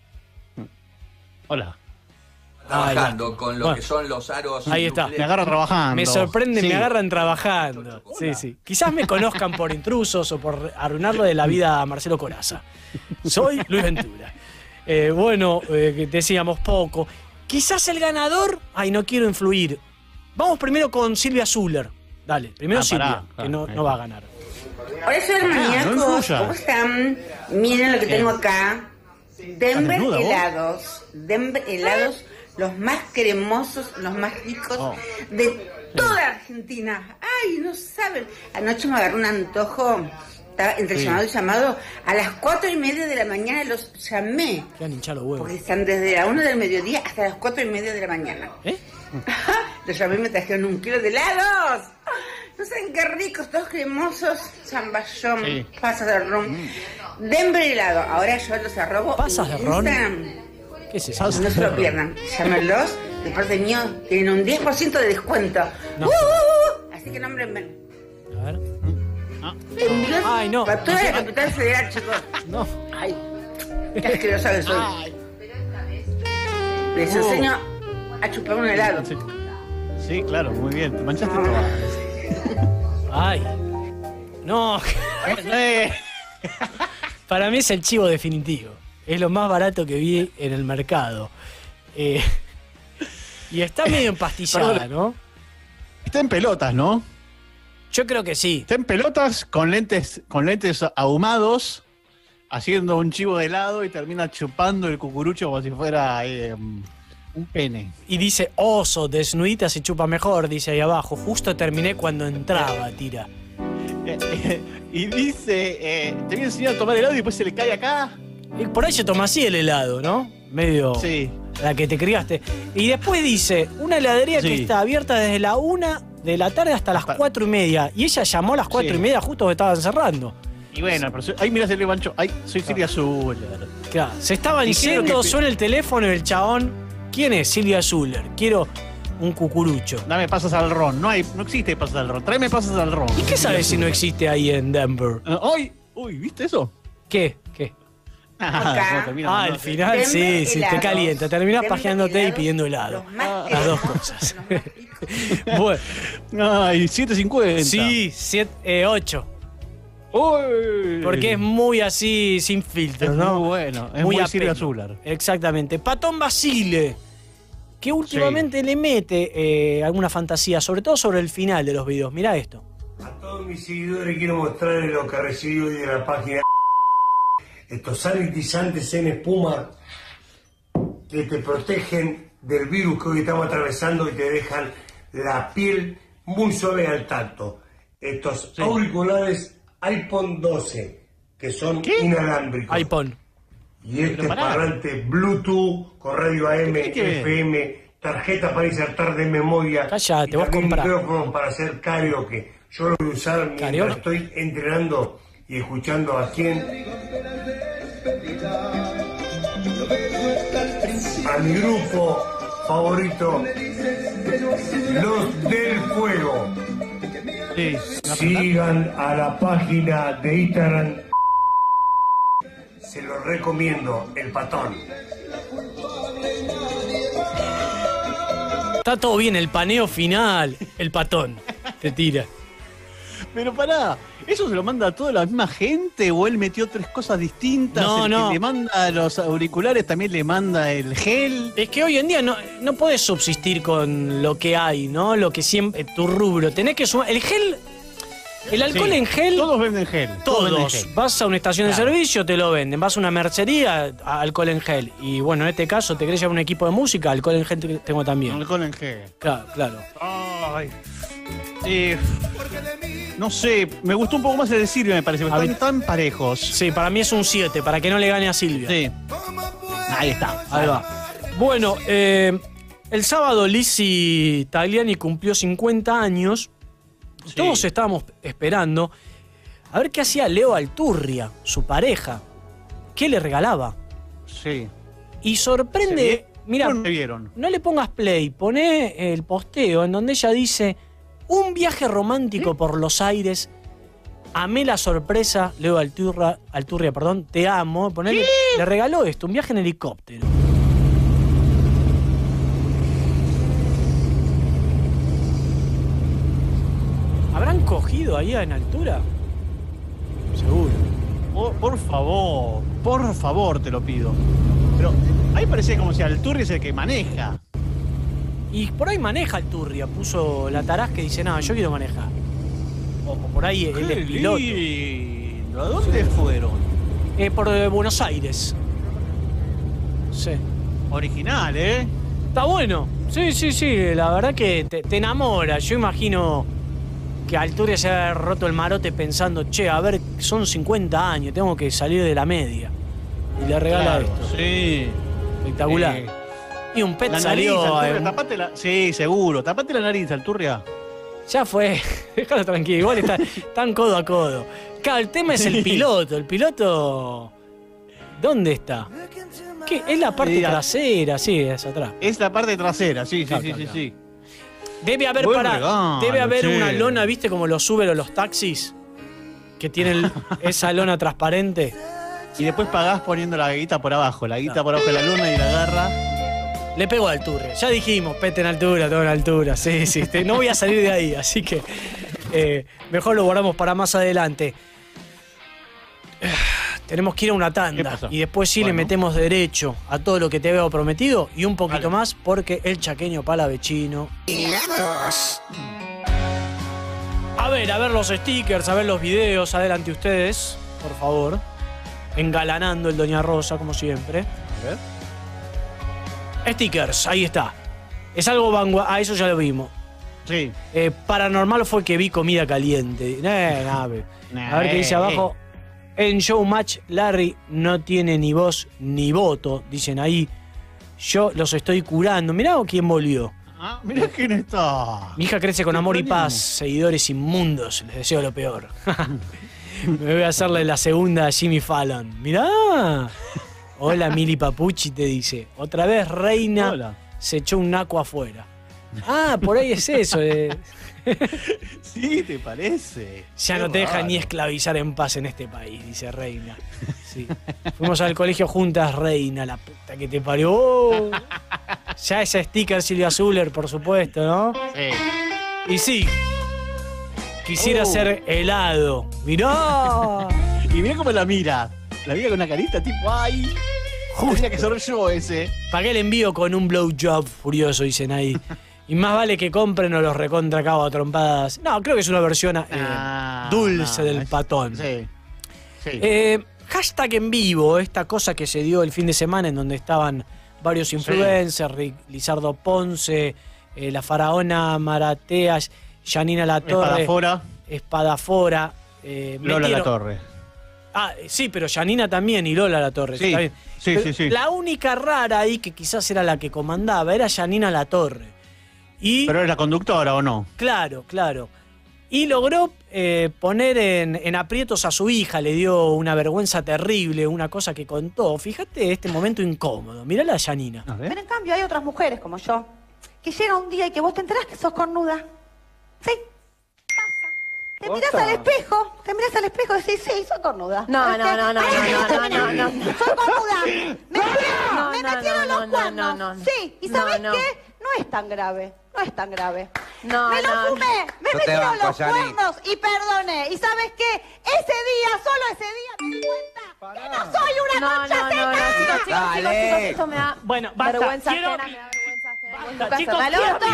Hola. Trabajando con lo que son los aros. Ahí está. Me agarra trabajando. Me sorprende, me agarran trabajando. Sí. Quizás me conozcan por Intrusos o por arruinarlo de la vida a Marcelo Corazza. Soy Luis Ventura. Decíamos poco. Quizás el ganador. No quiero influir. Vamos primero con Silvia Zuller. Dale, primero Silvia, pará, que no va a ganar. Hola, soy maníacos. no es suya. ¿Cómo están? Miren lo que tengo acá. Denver desnuda, vos? helados. Denver helados, los más cremosos, los más ricos de toda Argentina. Ay, no saben. Anoche me agarró un antojo. Estaba entre llamado y llamado. A las 4:30 de la mañana los llamé. Que han hinchado los huevos. Porque están desde la 1 del mediodía hasta las 4:30 de la mañana. Los llamé y me trajeron 1 kilo de helados. No saben qué ricos, todos cremosos. Zamballón, pasas de ron. Denver helado. Ahora yo los arrobo. ¿Pasas de ron? Instagram. ¿Qué es eso? No se lo pierdan. Llámenlos. De parte mío, tienen un 10% de descuento. No. Así que nómbrenme. A ver. Envíos Ay, no. para toda la capital federal, chicos. No. Ay, qué asquerosa que soy. Les enseño a chupar un helado. Sí, claro, muy bien. Te manchaste todo. Ay. No. Para mí es el chivo definitivo. Es lo más barato que vi en el mercado. Y está medio empastillada, ¿no? Está en pelotas, ¿no? Yo creo que sí. Está en pelotas con lentes ahumados, haciendo un chivo de helado y termina chupando el cucurucho como si fuera un pene. Y dice, oso, desnudita se chupa mejor, dice ahí abajo. Justo terminé cuando entraba, tira. Y dice, te voy a enseñar a tomar helado y después se le cae acá. Y por ahí se toma así el helado, ¿no? Medio sí. La que te criaste. Y después dice, una heladería que está abierta desde la 1 de la tarde hasta las 4:30. Y ella llamó a las 4:30 justo que estaban cerrando. Y bueno, pero ahí mirá, se levantó. Ay, soy Silvia Zuller. Claro, se estaban yendo, suena el teléfono y el chabón. ¿Quién es? Silvia Zuller. Quiero un cucurucho. Dame pasas al ron. No existe pasas al ron. Tráeme pasas al ron. ¿Y qué sabes si no existe ahí en Denver? Uy, ¿viste eso? ¿Qué? El final sí, te calienta. Terminás pajeándote y pidiendo helado. Las dos cosas. Bueno. Ay, 7.50. Sí, 8. Uy. Porque es muy así, sin filtro, ¿no? Muy bueno. Es muy Silvia Zuller. Exactamente. Patón Basile, que últimamente le mete alguna fantasía, sobre todo sobre el final de los videos. Mirá esto. A todos mis seguidores quiero mostrarles lo que recibí hoy de la página. Estos sanitizantes en espuma que te protegen del virus que hoy estamos atravesando y te dejan la piel muy suave al tacto. Estos auriculares iPhone 12 que son inalámbricos. iPhone. Y este parlante Bluetooth con radio AM, FM, tarjeta para insertar de memoria. Cállate, y vos también comprá. micrófono para hacer karaoke. Yo lo voy a usar mientras ¿Karaoke? estoy entrenando y escuchando a quién. A mi grupo favorito, Los del Fuego. Sigan a la página de Instagram. Se lo recomiendo, El Patón. Está todo bien, el paneo final, el patón. Te tira. Pero pará, ¿eso se lo manda a toda la misma gente o él metió 3 cosas distintas? No. Que le manda los auriculares también le manda el gel. Es que hoy en día no podés subsistir con lo que hay, ¿no? Lo que siempre, tu rubro. Tenés que sumar. El gel, el alcohol en gel. Todos venden gel. Todos. Vas a una estación de servicio, te lo venden. Vas a una mercería, alcohol en gel. Y bueno, en este caso, te querés llevar un equipo de música, alcohol en gel tengo también. Alcohol en gel. Claro. Ay. No sé, me gustó un poco más el de Silvia, me parece. Están tan parejos. Sí, para mí es un 7, para que no le gane a Silvia. Sí. Ahí está. Ahí va. Bueno, el sábado Lizzy Tagliani cumplió 50 años. Sí. Todos estábamos esperando a ver qué hacía Leo Alturria, su pareja. ¿Qué le regalaba? Sí. Y sorprende. Mira, no le pongas play, poné el posteo en donde ella dice: un viaje romántico por los aires. Amé la sorpresa, Leo Alturria, te amo. Ponele, le regaló esto, un viaje en helicóptero. ¿Habrán cogido ahí en altura? Seguro. Por favor, te lo pido. Pero ahí parece como si Alturria es el que maneja. Y por ahí maneja Alturria, puso la tarasca y dice, no, yo quiero manejar. O por ahí él es piloto. Lindo. ¿A dónde fueron? Por Buenos Aires. Sí. Original, ¿eh? Está bueno. Sí, la verdad que te enamora. Yo imagino que Alturria se ha roto el marote pensando, che, a ver, son 50 años, tengo que salir de la media. Y le regala esto. Sí. Espectacular. Y un pet la salió. Nariz, tapate la... Sí, seguro. Tapate la nariz, Alturria. Ya fue. Déjalo tranquilo. Igual están codo a codo. Claro, el tema es el piloto. El piloto... ¿Dónde está? ¿Qué? Es la parte trasera, sí, es atrás. Es la parte trasera, sí. Debe haber una lona, ¿viste? Como los Uber o los taxis. Que tienen esa lona transparente. Y después pagás poniendo la guita por abajo. La guita por abajo de la luna y la agarra. Le pegó a Alturria. Ya dijimos, pete en altura, todo en altura. Sí. No voy a salir de ahí, así que mejor lo guardamos para más adelante. Tenemos que ir a una tanda y después le metemos derecho a todo lo que te había prometido y un poquito más porque el chaqueño palavecino. A ver los stickers, a ver los videos, adelante ustedes, por favor. Engalanando el Doña Rosa, como siempre. A ver. Stickers, ahí está. Es algo vanguardia. Eso ya lo vimos. Sí. Paranormal fue que vi comida caliente. A ver qué dice abajo. En Showmatch, Larry no tiene ni voz ni voto, dicen ahí. Yo los estoy curando. Mirá quién volvió. Mirá quién está. Mi hija crece con amor y paz. Seguidores inmundos. Les deseo lo peor. Me voy a hacerle la segunda a Jimmy Fallon. Mirá. Hola, Mili Papucci, te dice. Otra vez Reina se echó un naco afuera. Por ahí es eso. Sí, ¿te parece? Ya no te dejan ni esclavizar en paz en este país, dice Reina. Sí. Fuimos al colegio juntas, Reina, la puta que te parió. Oh. Ya ese sticker Silvia Zuller, por supuesto, ¿no? Sí. Y sí. Quisiera ser helado. Mirá. Y mirá cómo la mira. La mira con una carita tipo, ¡ay! Justo que soy yo ese. Pagué el envío con un blowjob furioso, dicen ahí. Y más vale que compren o los recontra cago a trompadas. No, creo que es una versión dulce del patón. Sí. Hashtag en vivo, esta cosa que se dio el fin de semana en donde estaban varios influencers, Lizardo Ponce, la faraona Maratea, Janina Latorre. Espadafora. Lola Latorre. Sí, pero Janina también y Lola Latorre. Sí, está bien. Sí. La única rara ahí que quizás era la que comandaba era Janina Latorre. ¿Pero es la conductora o no? Claro. Y logró poner en aprietos a su hija, le dio una vergüenza terrible, una cosa que contó. Fíjate este momento incómodo. Mirá la Janina. Pero en cambio hay otras mujeres como yo, que llega un día y que vos te enterás que sos cornuda. Sí. Te mirás al espejo y decís, sí, soy cornuda. No. Soy cornuda. Me metieron los cuernos. Sí, ¿y sabés qué? No es tan grave. Me lo fumé, me metieron los cuernos y perdoné. ¿Y sabes qué? Solo ese día me di cuenta que no soy una concha seca. Chicos, esto me da vergüenza ajena, me da vergüenza ajena. Chicos,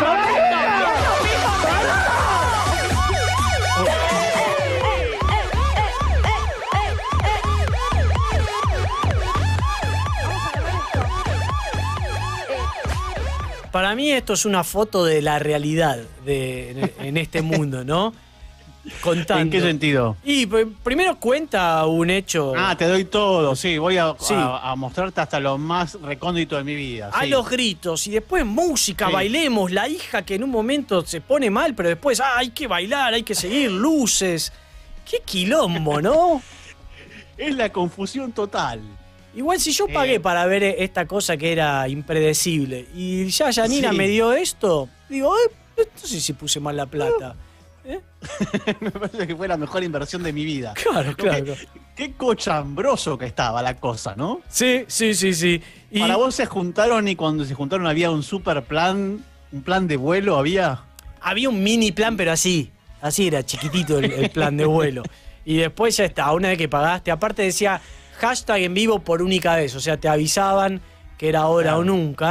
Para mí esto es una foto de la realidad en este mundo, ¿no? Contando. ¿En qué sentido? Y primero cuenta un hecho. Te doy todo, sí. Voy a mostrarte hasta lo más recóndito de mi vida. A los gritos y después música, bailemos. La hija que en un momento se pone mal, pero después hay que bailar, hay que seguir, luces. Qué quilombo, ¿no? Es la confusión total. Igual si yo pagué para ver esta cosa que era impredecible y ya Janina me dio esto, digo, no sé si puse mal la plata. Me parece que fue la mejor inversión de mi vida. Claro. Qué cochambroso que estaba la cosa, ¿no? Sí. Y para vos se juntaron y cuando se juntaron había un super plan, un plan de vuelo, había un mini plan, pero así era chiquitito el plan de vuelo. Y después ya está, una vez que pagaste, aparte decía hashtag en vivo por única vez, o sea, te avisaban que era ahora o nunca.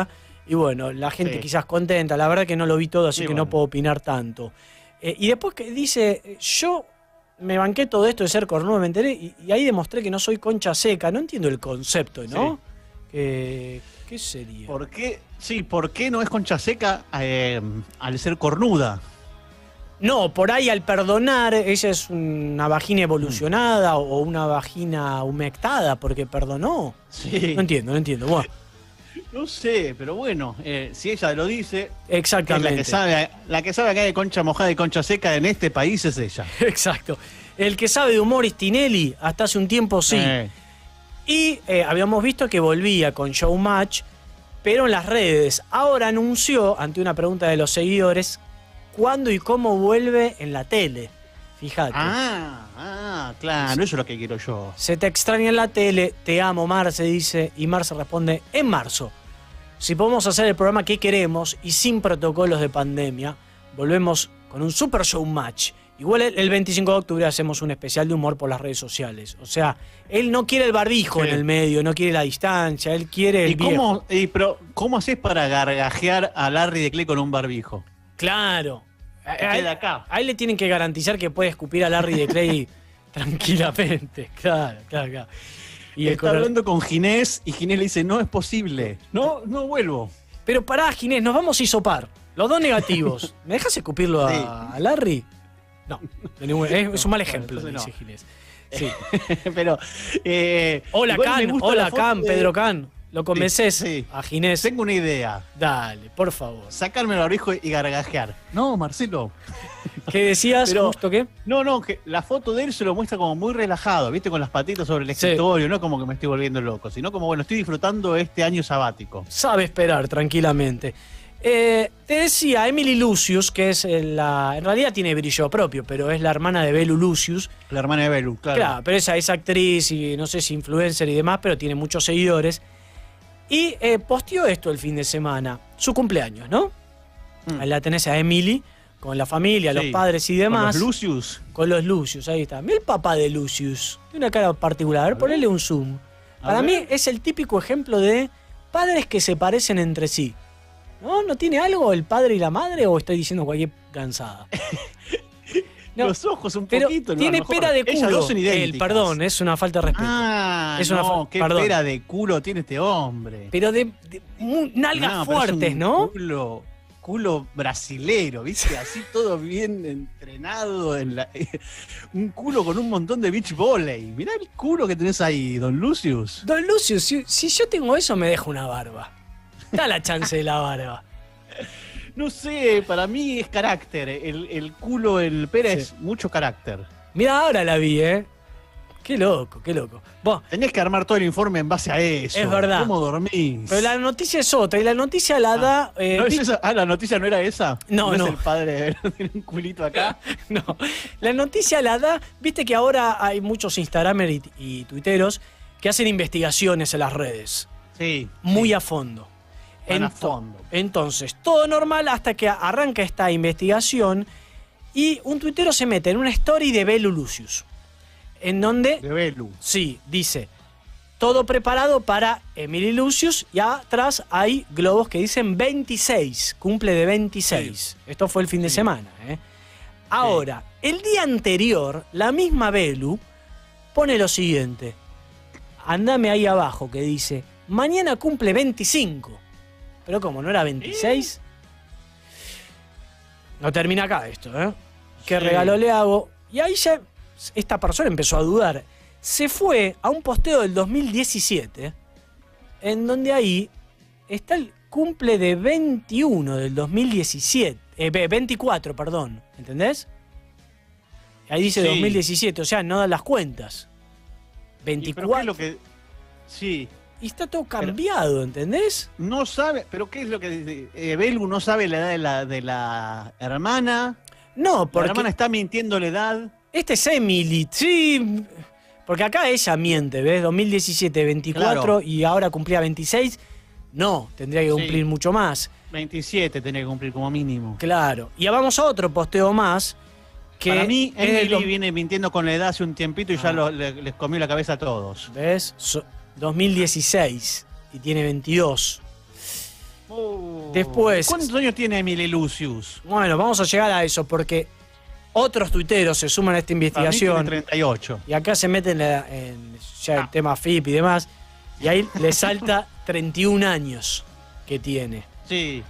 Y bueno, la gente quizás contenta. La verdad que no lo vi todo, así que no puedo opinar tanto. Y después que dice, yo me banqué todo esto de ser cornudo, me enteré, y ahí demostré que no soy concha seca. No entiendo el concepto, ¿no? ¿Qué sería? ¿Por qué? Sí, ¿por qué no es concha seca al ser cornuda? No, por ahí al perdonar, ella es una vagina evolucionada o una vagina humectada porque perdonó. Sí. No entiendo. Bueno. No sé, pero bueno, si ella lo dice, exactamente. Es la que sabe acá de concha mojada y concha seca en este país es ella. Exacto. El que sabe de humor es Tinelli, hasta hace un tiempo sí. Y habíamos visto que volvía con Showmatch, pero en las redes. Ahora anunció, ante una pregunta de los seguidores, cuándo y cómo vuelve en la tele. Fíjate. Claro, eso es lo que quiero yo. Se te extraña en la tele, te amo, Marce, dice, y Marce responde, en marzo. Si podemos hacer el programa que queremos y sin protocolos de pandemia, volvemos con un super showmatch. Igual el 25 de octubre hacemos un especial de humor por las redes sociales. O sea, él no quiere el barbijo en el medio, no quiere la distancia, él quiere el viejo. Pero ¿cómo haces para gargajear a Larry de Clay con un barbijo? Claro. A él le tienen que garantizar que puede escupir a Larry de Clay tranquilamente. Claro. Y está hablando con Ginés y Ginés le dice, no es posible, no vuelvo. Pero pará, Ginés, nos vamos a hisopar. Los dos negativos. ¿Me dejas escupirlo a Larry? No, es un mal ejemplo, dice Ginés. Sí. Pero, hola Can, Pedro Can. ¿Lo convences a Ginés? Tengo una idea. Dale, por favor. Sacarme el barbijo y gargajear. No, Marcelo. ¿Qué decías? ¿Justo qué? No, que la foto de él se lo muestra como muy relajado, ¿viste? Con las patitas sobre el escritorio, no como que me estoy volviendo loco, sino como, bueno, estoy disfrutando este año sabático. Sabe esperar tranquilamente. Te decía, Emily Lucius, que es en realidad tiene brillo propio, pero es la hermana de Belu Lucius. La hermana de Belu, claro. Claro, pero esa es actriz y no sé si influencer y demás, pero tiene muchos seguidores. Y posteó esto el fin de semana, su cumpleaños, ¿no? Ahí la tenés a Emily, con la familia, los padres y demás. ¿Con los Lucius? Con los Lucius, ahí está. Mira el papá de Lucius, tiene una cara particular, a ver, ponele un zoom. Para mí es el típico ejemplo de padres que se parecen entre sí. ¿No tiene algo el padre y la madre o estoy diciendo cualquier cansada? No, los ojos un pero poquito. Tiene pera de culo. Ellas dos son idénticas. Perdón, es una falta de respeto. Qué pera de culo tiene este hombre. Pero de nalgas fuertes, ¿no? Culo brasilero, ¿viste? Así todo bien entrenado. Un culo con un montón de beach volley. Mirá el culo que tenés ahí, Don Lucius. Don Lucius, si yo tengo eso, me dejo una barba. Da la chance de la barba. No sé, para mí es carácter. El culo, el pera es mucho carácter. Mira, ahora la vi, ¿eh? Qué loco. Vos tenés que armar todo el informe en base a eso. Es verdad. ¿Cómo dormís? Pero la noticia es otra, y la noticia la da... ¿No es esa? ¿La noticia no era esa? No. Es el padre, tiene un culito acá. No, la noticia la da... Viste que ahora hay muchos Instagramers y tuiteros que hacen investigaciones en las redes. Sí. Muy a fondo. Entonces, todo normal hasta que arranca esta investigación y un tuitero se mete en una story de Belu Lucius. En donde... De Belu. Sí, dice, todo preparado para Emily Lucius y atrás hay globos que dicen 26, cumple de 26. Sí. Esto fue el fin de semana. Ahora, el día anterior, la misma Belu pone lo siguiente. Andame ahí abajo que dice, mañana cumple 25. Pero ¿cómo? ¿No era 26? No termina acá esto, ¿eh? ¿Qué regalo le hago? Y ahí ya esta persona empezó a dudar. Se fue a un posteo del 2017, en donde ahí está el cumple de 21 del 2017. 24, perdón. ¿Entendés? Ahí dice 2017, o sea, no dan las cuentas. 24. ¿Pero qué es lo que...? Sí. Y está todo cambiado, ¿entendés? No sabe, pero ¿qué es lo que dice? Belu no sabe la edad de la hermana. No, porque... La hermana está mintiendo la edad. Este es Emily, sí. Porque acá ella miente, ¿ves? 2017, 24 claro. Y ahora cumplía 26. No, tendría que cumplir mucho más. 27 tendría que cumplir como mínimo. Claro. Y vamos a otro posteo más. Que para mí, Emily viene mintiendo con la edad hace un tiempito y ya les comió la cabeza a todos. ¿Ves? 2016 y tiene 22. Después... ¿Cuántos años tiene Emily Lucius? Bueno, vamos a llegar a eso porque otros tuiteros se suman a esta investigación. Para mí tiene 38. Y acá se meten en ya el tema FIP y demás. Y ahí le salta 31 años que tiene. Sí.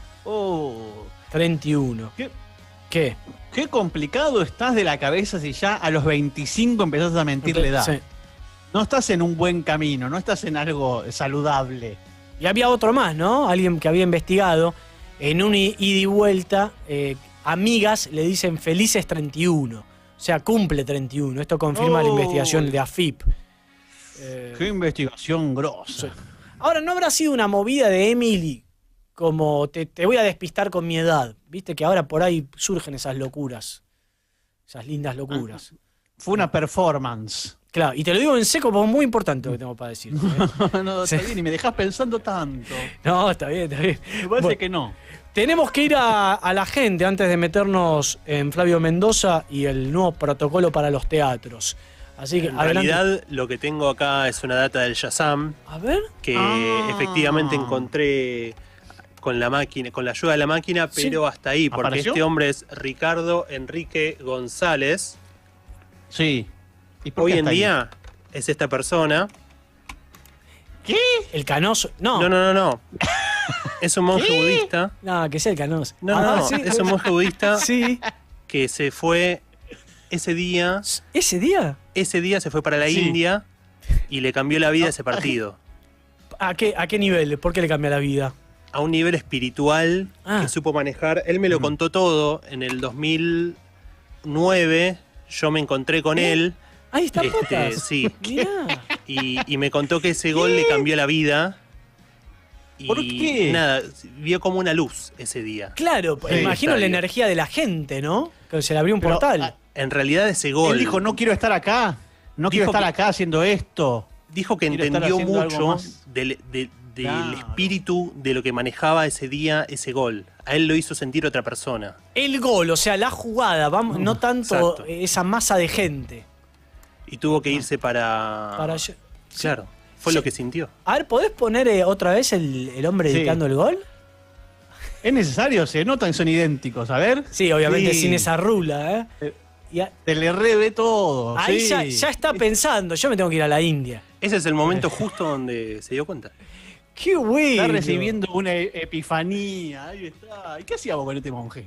31. ¿Qué? Qué complicado estás de la cabeza si ya a los 25 empezás a mentir la edad. Sí. No estás en un buen camino, no estás en algo saludable. Y había otro más, ¿no? Alguien que había investigado. En un ida y vuelta, amigas le dicen felices 31. O sea, cumple 31. Esto confirma la investigación de AFIP. Qué investigación grosa. Sí. Ahora, ¿no habrá sido una movida de Emily? Como te voy a despistar con mi edad. Viste que ahora por ahí surgen esas locuras. Esas lindas locuras. Fue una performance. Claro, y te lo digo en seco porque es muy importante lo que tengo para decir. No, está bien, y me dejás pensando tanto. No, está bien, está bien. Me parece que no. Tenemos que ir a la gente antes de meternos en Flavio Mendoza y el nuevo protocolo para los teatros. Así que en realidad lo que tengo acá es una data del Shazam. A ver. Que efectivamente encontré con la máquina, con la ayuda de la máquina, pero hasta ahí, porque ¿apareció? este hombre es Ricardo Enrique González. Sí. Hoy en día es esta persona. ¿Qué? ¿El canoso? No. No. Es un monje budista. No, que sea el canoso. No, sí. es un monje budista sí. que se fue ese día. ¿Ese día? Ese día se fue para la India y le cambió la vida a ese partido. ¿A qué nivel? ¿Por qué le cambió la vida? A un nivel espiritual que supo manejar. Él me lo contó todo en el 2009. Yo me encontré con él. Ahí está, Potas. Sí. Y me contó que ese gol le cambió la vida. Y ¿por qué? Nada, vio como una luz ese día. Claro, imagino la energía de la gente, ¿no? Que se le abrió un portal. En realidad ese gol... Él dijo, no quiero estar acá. No quiero estar acá haciendo esto. Dijo que entendió mucho del espíritu de lo que manejaba ese día ese gol. A él lo hizo sentir otra persona. El gol, o sea, la jugada, vamos, no tanto exacto. Esa masa de gente. Y tuvo que irse para claro, fue lo que sintió. A ver, ¿podés poner otra vez el hombre dedicando el gol? Es necesario, se nota que son idénticos, a ver. Sí, obviamente sin esa rula, Te le revé todo. Ahí ya está pensando, yo me tengo que ir a la India. Ese es el momento justo donde se dio cuenta. ¡Qué bueno! Está recibiendo una epifanía. Ahí está. ¿Y qué hacía vos con este monje?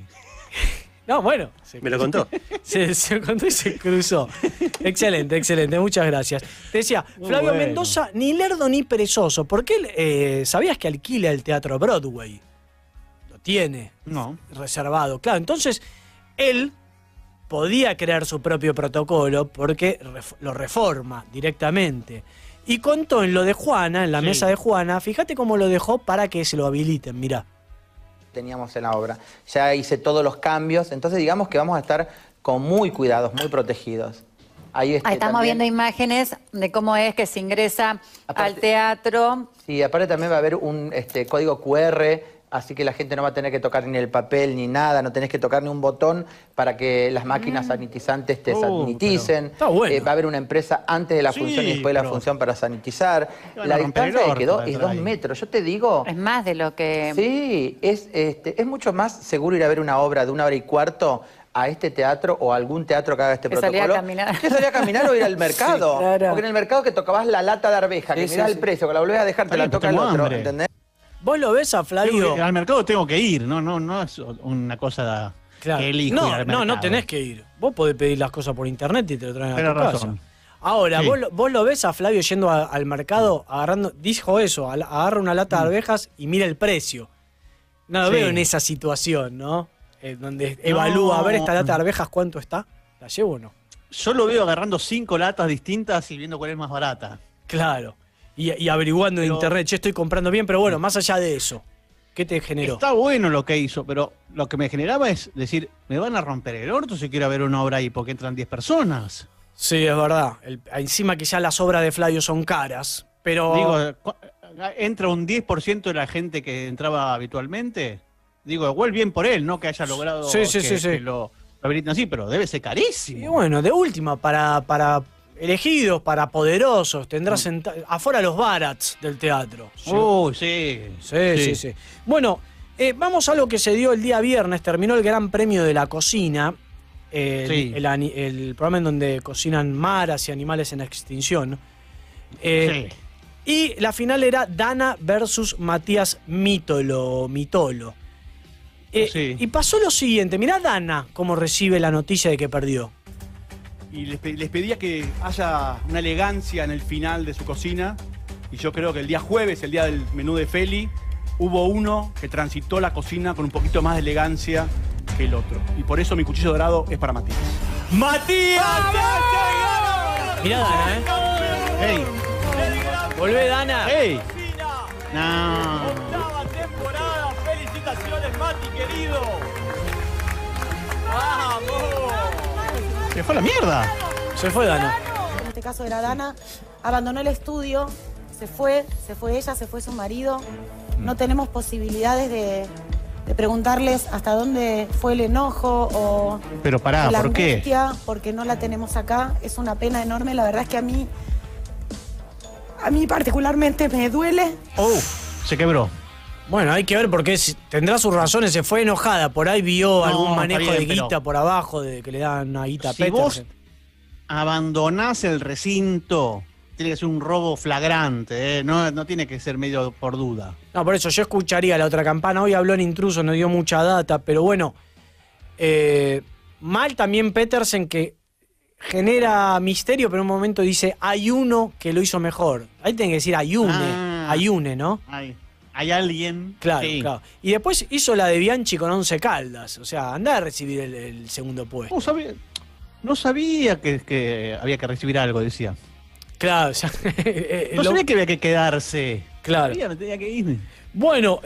No, bueno. Me lo contó. Se contó y se cruzó. Excelente, excelente. Muchas gracias. Te decía, Flavio Mendoza, ni lerdo ni perezoso. Porque él, ¿sabías que alquila el Teatro Broadway? Lo tiene reservado. Claro, entonces él podía crear su propio protocolo porque lo reforma directamente. Y contó en lo de Juana, en la mesa de Juana, fíjate cómo lo dejó para que se lo habiliten, mirá. Teníamos en la obra. Ya hice todos los cambios, entonces digamos que vamos a estar con muy cuidados, muy protegidos. Ahí estamos también, viendo imágenes de cómo es que se ingresa al teatro. Sí, aparte también va a haber un código QR, así que la gente no va a tener que tocar ni el papel ni nada, no tenés que tocar ni un botón para que las máquinas sanitizantes te saniticen. Está bueno. Va a haber una empresa antes de la función y después de la función para sanitizar. La distancia que quedó es 2 metros. Yo te digo... Es más de lo que... Sí, es mucho más seguro ir a ver una obra de 1 hora y cuarto a este teatro o a algún teatro que haga este protocolo. Salir a caminar. Que salir a caminar o ir al mercado. Sí, claro. Porque en el mercado que tocabas la lata de arveja, que mirás el precio, que la volvés a dejar, te la toca el otro, ¿entendés? ¿Vos lo ves a Flavio? Al mercado tengo que ir, no es una cosa que elijo ir al mercado. No tenés que ir. Vos podés pedir las cosas por internet y te lo traen a tu razón. casa. Ahora, vos lo ves a Flavio yendo al mercado, dijo eso, agarra una lata de arvejas y mira el precio. No lo veo en esa situación, ¿no? Donde evalúa, a ver esta lata de arvejas, ¿cuánto está? ¿La llevo o no? Yo lo veo agarrando 5 latas distintas y viendo cuál es más barata. Claro. Y averiguando en internet, che, estoy comprando bien, pero bueno, más allá de eso, ¿qué te generó? Está bueno lo que hizo, pero lo que me generaba es decir, ¿me van a romper el orto si quiero ver una obra ahí porque entran 10 personas? Sí, es verdad. Encima que ya las obras de Flavio son caras, pero... Digo, entra un 10% de la gente que entraba habitualmente. Digo, igual bien por él, no que haya logrado que lo habiliten así, pero debe ser carísimo. Y bueno, de última, para elegidos para poderosos. Tendrás afuera los barats del teatro. Sí. Bueno, vamos a algo que se dio el día viernes. Terminó el Gran Premio de la Cocina. El programa en donde cocinan maras y animales en extinción. Y la final era Dana versus Matías Mitolo. Y pasó lo siguiente. Mirá Dana cómo recibe la noticia de que perdió. Y les pedía que haya una elegancia en el final de su cocina. Y yo creo que el día jueves, el día del menú de Feli, hubo uno que transitó la cocina con un poquito más de elegancia que el otro. Y por eso mi cuchillo dorado es para Matías. ¡Matías! Mirá Dana, ¡Ey! Volvé, Dana. ¡Ey! No. ¡Octava temporada! ¡Felicitaciones, Mati, querido! ¡Vamos! ¡Se fue a la mierda! Se fue Dana. En este caso era Dana. Abandonó el estudio, se fue ella, se fue su marido. No tenemos posibilidades de preguntarles hasta dónde fue el enojo o Pero pará, la ¿por qué? angustia, porque no la tenemos acá. Es una pena enorme. La verdad es que a mí particularmente me duele. Se quebró. Bueno, hay que ver porque tendrá sus razones. Se fue enojada. Por ahí vio algún manejo de guita por abajo, de que le dan una guita a Si Petersen. vos abandonás el recinto, tiene que ser un robo flagrante, no tiene que ser medio por duda. No, por eso yo escucharía la otra campana. Hoy habló en Intruso, no dio mucha data, pero bueno. Mal también Petersen, que genera misterio, pero en un momento dice, hay uno que lo hizo mejor. Ahí tiene que decir Ayune, ¿no? Hay alguien. Claro, sí. claro. Y después hizo la de Bianchi con 11 Caldas. O sea, anda a recibir el segundo puesto. No sabía que había que recibir algo, decía. Claro, o sea, no sabía que había que quedarse. Claro. Me tenía que ir. Bueno,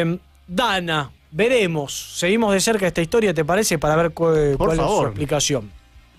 Dana, veremos. Seguimos de cerca esta historia, ¿te parece? Para ver cuál es su explicación.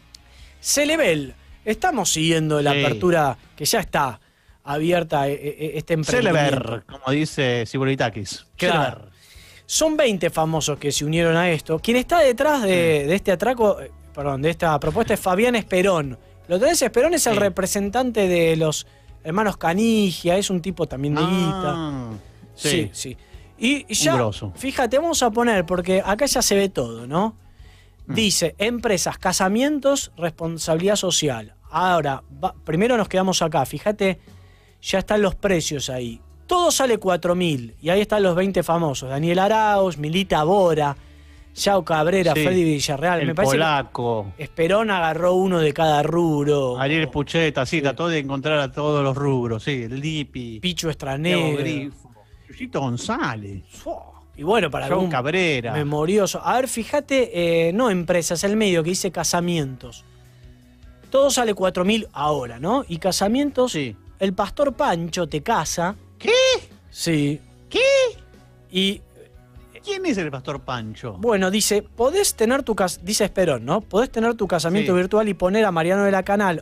Celebel, estamos siguiendo la apertura que ya está abierta este emprendimiento. Celeber, como dice Siburitakis. Claro. Son 20 famosos que se unieron a esto. Quien está detrás de este atraco, de esta propuesta es Fabián Esperón. ¿Lo tenés? Esperón es el representante de los hermanos Canigia, es un tipo también de guita. Sí. Y ya, fíjate, vamos a poner, porque acá ya se ve todo, ¿no? Dice, empresas, casamientos, responsabilidad social. Ahora, primero nos quedamos acá, fíjate, ya están los precios ahí. Todo sale 4.000, y ahí están los 20 famosos. Daniel Arauz, Milita Bora, Yao Cabrera, Freddy Villarreal. Me parece polaco. Que Esperón agarró uno de cada rubro. Ariel Pucheta, trató de encontrar a todos los rubros, el Lipi. Picho Estranero. Yuyito González. Y bueno, para Yao Cabrera. Memorioso. A ver, fíjate, no empresas, el medio que dice casamientos. Todo sale 4.000 ahora, ¿no? Y casamientos, el pastor Pancho te casa. ¿Qué? Sí. ¿Qué? Y... ¿Quién es el pastor Pancho? Bueno, dice, podés tener dice Esperón, ¿no? Podés tener tu casamiento virtual y poner a Mariano de la Canal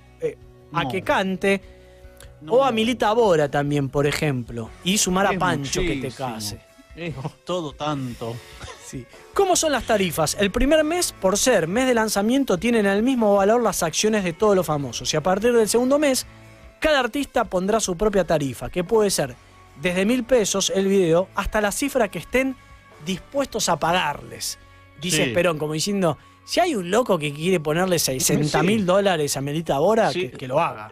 a que cante, o a Milita Bora también, por ejemplo, y sumar a Pancho que te case. Es todo tanto. Sí. ¿Cómo son las tarifas? El primer mes, por ser mes de lanzamiento, tienen el mismo valor las acciones de todos los famosos. Y a partir del segundo mes, cada artista pondrá su propia tarifa, que puede ser desde 1.000 pesos el video hasta la cifra que estén dispuestos a pagarles. Dice Esperón, como diciendo, si hay un loco que quiere ponerle $60.000 a Milita Bora, que lo haga.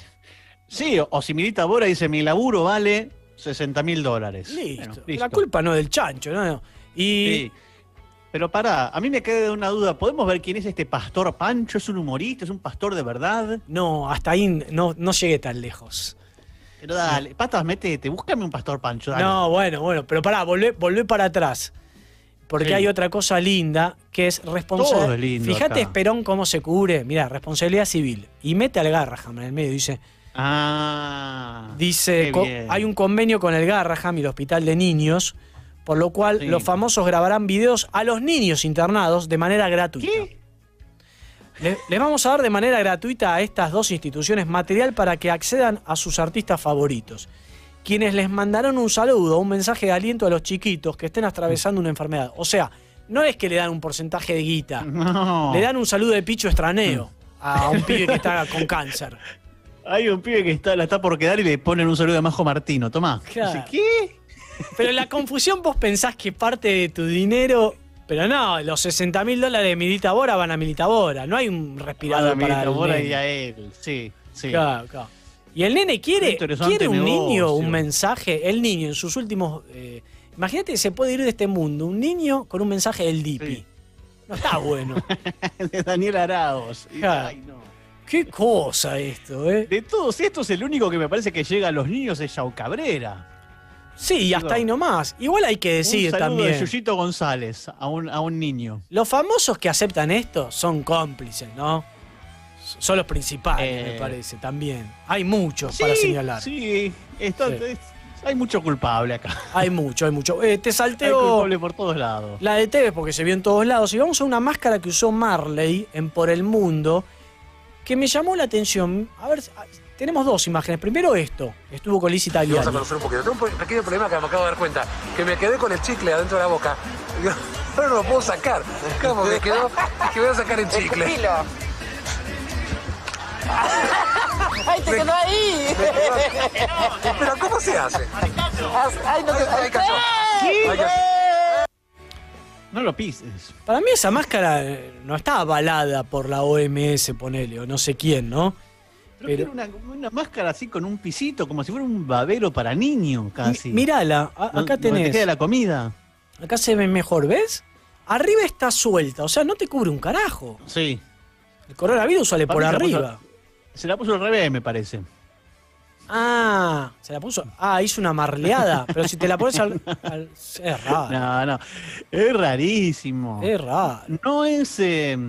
Sí, o si Milita Bora dice, mi laburo vale $60.000. Listo. La culpa no es del chancho, ¿no? Sí. Pero pará, a mí me queda una duda. ¿Podemos ver quién es este pastor Pancho? ¿Es un humorista? ¿Es un pastor de verdad? No, hasta ahí no llegué tan lejos. Pero dale, patas, métete, búscame un pastor Pancho. Dale. No, bueno, pero pará, volvé para atrás. Porque hay otra cosa linda que es responsabilidad. Todo es lindo. Fíjate, acá. Esperón, cómo se cubre. Mirá, responsabilidad civil. Y mete al Garraham en el medio. Dice, hay un convenio con el Garraham y el Hospital de Niños, por lo cual los famosos grabarán videos a los niños internados de manera gratuita. ¿Qué? Les vamos a dar de manera gratuita a estas dos instituciones material para que accedan a sus artistas favoritos, quienes les mandarán un saludo, un mensaje de aliento a los chiquitos que estén atravesando una enfermedad. O sea, no es que le dan un porcentaje de guita, le dan un saludo de Picho Estraneo. a un pibe que está con cáncer. Hay un pibe que la está por quedar y le ponen un saludo de Majo Martino. Tomá. Claro. Dice, ¿qué? Pero en la confusión vos pensás que parte de tu dinero... Pero no, los $60.000 de Milita Bora van a Milita Bora. No hay un respirador para el Bora nene. y a él. Sí, sí. Claro. Y el nene quiere un niño, un mensaje. El niño en sus últimos... imagínate que se puede ir de este mundo un niño con un mensaje del Dipi. Sí. No está bueno. De Daniel Arauz. Claro. Ay, no. Qué cosa esto, ¿eh? De todos estos, el único que me parece que llega a los niños es Yao Cabrera. Sí, y hasta ahí nomás. Igual hay que decir un saludo también. De Yuyito González a un niño. Los famosos que aceptan esto son cómplices, ¿no? Son los principales, me parece, también. Hay muchos para señalar. Sí, hay mucho culpable acá. Hay mucho. Te salteo. Hay culpable por todos lados. La de Tevez, porque se vio en todos lados. Y vamos a una máscara que usó Marley en Por el Mundo, que me llamó la atención. A ver, tenemos dos imágenes. Primero esto. Estuvo con Lizzy Tagliani. Vamos a conocer un poquito. Tengo un pequeño problema que me acabo de dar cuenta. Que me quedé con el chicle adentro de la boca. Pero no lo puedo sacar. ¿Cómo me quedó? Es que voy a sacar el chicle. ¡Ay, te quedó ahí! Pero ¿cómo se hace? ¡Ay, no te cayó! No lo pises. Para mí esa máscara no está avalada por la OMS, ponele, o no sé quién, ¿no? Pero una máscara así con un pisito, como si fuera un babero para niños, casi. Mírala, acá tenés. ¿Te queda la comida? Acá se ve mejor, ¿ves? Arriba está suelta, o sea, no te cubre un carajo. Sí. El coronavirus sale por arriba. Se la puso al revés, me parece. Ah, se la puso. Ah, hizo una marleada. Pero si te la pones es raro. No. Es rarísimo. Es raro. No es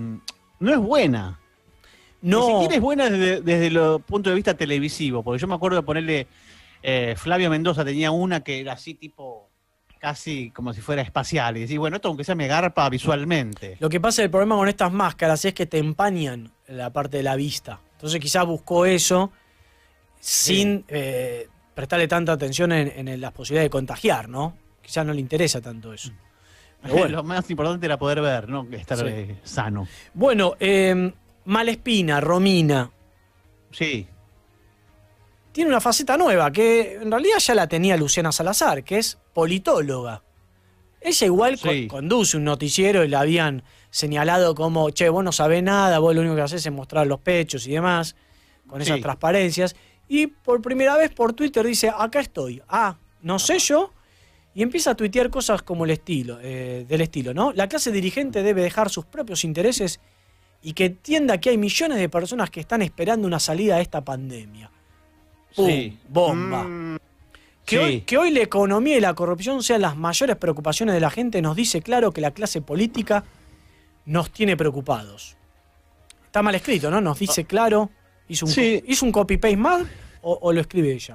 buena. No. Ni siquiera es buena desde el punto de vista televisivo. Porque yo me acuerdo de ponerle. Flavio Mendoza tenía una que era así, tipo. Casi como si fuera espacial. Y decís, bueno, esto aunque sea me garpa visualmente. Lo que pasa, el problema con estas máscaras es que te empañan la parte de la vista. Entonces quizás buscó eso sin prestarle tanta atención en las posibilidades de contagiar, ¿no? Quizás no le interesa tanto eso. Pero bueno. Lo más importante era poder ver, ¿no? Estar sano. Bueno, Malespina, Romina. Sí. Tiene una faceta nueva, que en realidad ya la tenía Luciana Salazar, que es politóloga. Ella igual conduce un noticiero y la habían señalado como, che, vos no sabés nada, vos lo único que haces es mostrar los pechos y demás, con esas transparencias. Y por primera vez por Twitter dice, acá estoy. No sé yo. Y empieza a tuitear cosas como el estilo, del estilo, ¿no? La clase dirigente debe dejar sus propios intereses y que entienda que hay millones de personas que están esperando una salida a esta pandemia. ¡Pum! Bomba. Que hoy la economía y la corrupción sean las mayores preocupaciones de la gente nos dice claro que la clase política nos tiene preocupados. Está mal escrito, ¿no? Nos dice claro. ¿Hizo un copy-paste mal o lo escribe ella?